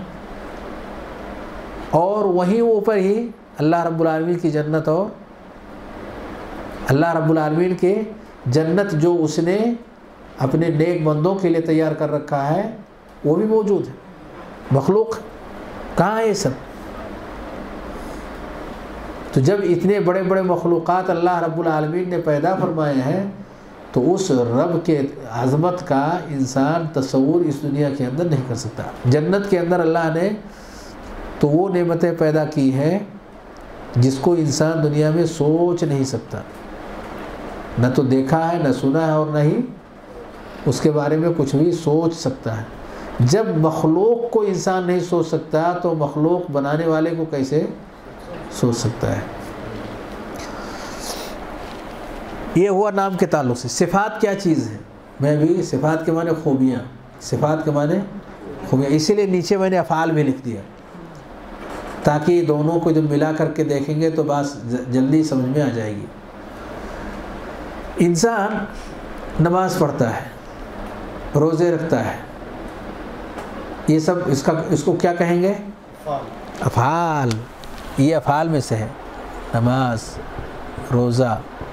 اور وہیں اوپر ہی اللہ رب العالمین کی جنت، اور اللہ رب العالمین کے جنت جو اس نے اپنے نیک بندوں کے لیے تیار کر رکھا ہے وہ بھی موجود ہے۔ مخلوق کہاں ہے یہ سب؟ تو جب اتنے بڑے بڑے مخلوقات اللہ رب العالمین نے پیدا فرمائے ہیں تو اس رب کے عظمت کا انسان تصور اس دنیا کے اندر نہیں کر سکتا۔ جنت کے اندر اللہ نے تو وہ نعمتیں پیدا کی ہیں جس کو انسان دنیا میں سوچ نہیں سکتا، نہ تو دیکھا ہے، نہ سنا ہے، اور نہ ہی اس کے بارے میں کچھ بھی سوچ سکتا ہے۔ جب مخلوق کو انسان نہیں سوچ سکتا تو مخلوق بنانے والے کو کیسے سوچ سکتا ہے؟ یہ ہوا نام کے تعلق سے۔ صفات کیا چیز ہے؟ میں بھی صفات کے معنی خوبیاں، صفات کے معنی خوبیاں، اسی لیے نیچے میں نے افعال بھی لکھ دیا تاکہ دونوں کو جب ملا کر کے دیکھیں گے تو بات جلدی سمجھ میں آ جائے گی۔ انسان نماز پڑھتا ہے، روزے رکھتا ہے، یہ سب اس کو کیا کہیں گے؟ افعال۔ یہ افعال میں سے ہے، نماز، روزہ،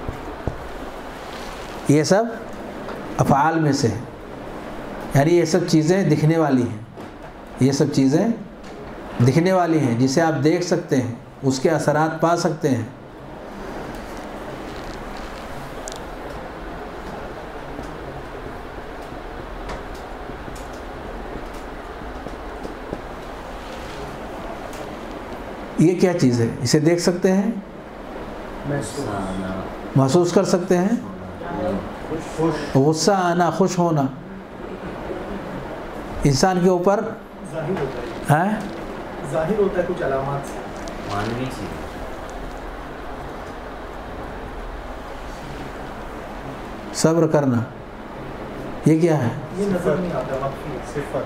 یہ سب افعال میں سے ہیں، یعنی یہ سب چیزیں دکھنے والی ہیں، یہ سب چیزیں دکھنے والی ہیں جسے آپ دیکھ سکتے ہیں، اس کے اثرات پا سکتے ہیں۔ یہ کیا چیز ہے؟ اسے دیکھ سکتے ہیں، محسوس کر سکتے ہیں۔ غصہ آنا، خوش ہونا انسان کے اوپر ظاہر ہوتا ہے کچھ علامات سے، مانوی چیز۔ صبر کرنا یہ کیا ہے؟ یہ نظر نہیں آتا، مخفی صفت۔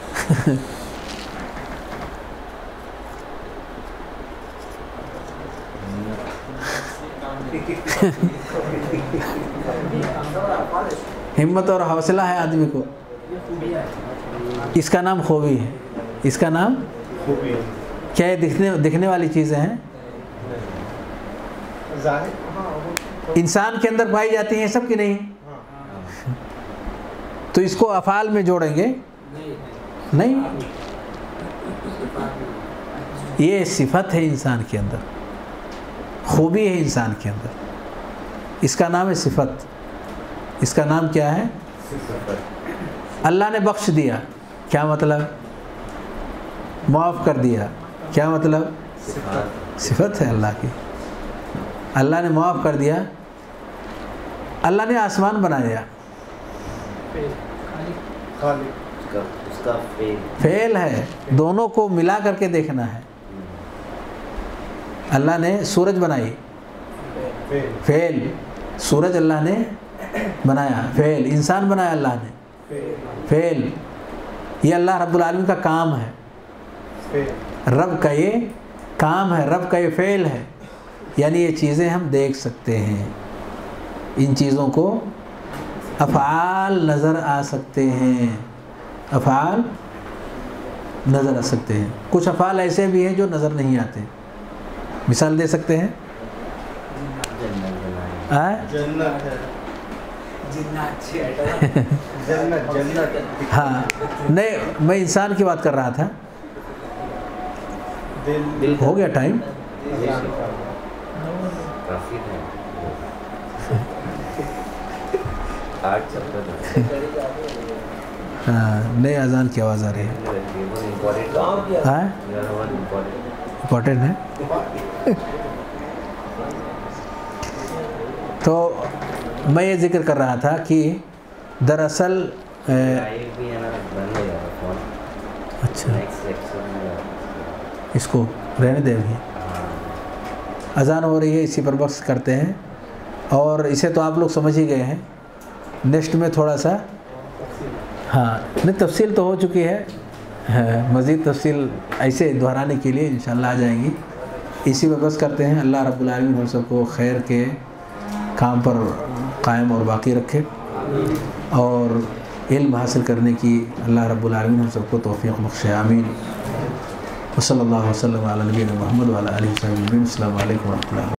ہمت اور حوصلہ ہے آدمی کو، اس کا نام خوبی ہے، اس کا نام خوبی ہے۔ کیا یہ دکھنے والی چیزیں ہیں؟ انسان کے اندر پائی جاتی ہیں سب کی نہیں؟ تو اس کو افعال میں جوڑیں گے نہیں، یہ صفت ہے انسان کے اندر، خوبی ہے انسان کے اندر، اس کا نام ہے صفت۔ اس کا نام کیا ہے؟ اللہ نے بخش دیا، کیا مطلب؟ معاف کر دیا، کیا مطلب؟ صفت ہے اللہ کی۔ اللہ نے معاف کر دیا، اللہ نے آسمان بنایا، اس کا فعل ہے، دونوں کو ملا کر کے دیکھنا ہے۔ اللہ نے سورج بنائی، فعل، سورج اللہ نے بنایا، فعل، انسان بنایا اللہ نے، فعل، یہ اللہ رب العالمین کا کام ہے، رب کا یہ کام ہے، رب کا یہ فعل ہے، یعنی یہ چیزیں ہم دیکھ سکتے ہیں، ان چیزوں کو افعال نظر آ سکتے ہیں، افعال نظر آ سکتے ہیں۔ کچھ افعال ایسے بھی ہیں جو نظر نہیں آتے، مثال دے سکتے ہیں؟ جنت ہے، ہاں نہیں، میں انسان کی بات کر رہا تھا۔ ہو گیا ٹائم؟ کافی ہے، 8 چیپٹر۔ ہاں نئے اذان کی آواز آ رہی ہے، ہاں امپورٹنٹ ہے۔ تو میں یہ ذکر کر رہا تھا کہ دراصل اچھا اس کو رہنے دیں گے، اذان ہو رہی ہے، اسی پر بخش کرتے ہیں، اور اسے تو آپ لوگ سمجھ ہی گئے ہیں۔ نیکسٹ میں تھوڑا سا ہاں نہیں، تفصیل تو ہو چکی ہے، مزید تفصیل ایسے دہرانے کے لیے انشاءاللہ آ جائیں گی۔ اسی پر بس کرتے ہیں۔ اللہ رب العالمین ہم سب کو خیر کے کام پر قائم اور باقی رکھے، اور علم حاصل کرنے کی اللہ رب العالمین ہم سب کو توفیق بخشے، آمین۔ وصلی اللہ وسلم علی نبینا محمد وعلی آلہ وصحبہ اجمعین۔ السلام علیکم ورحمۃ اللہ۔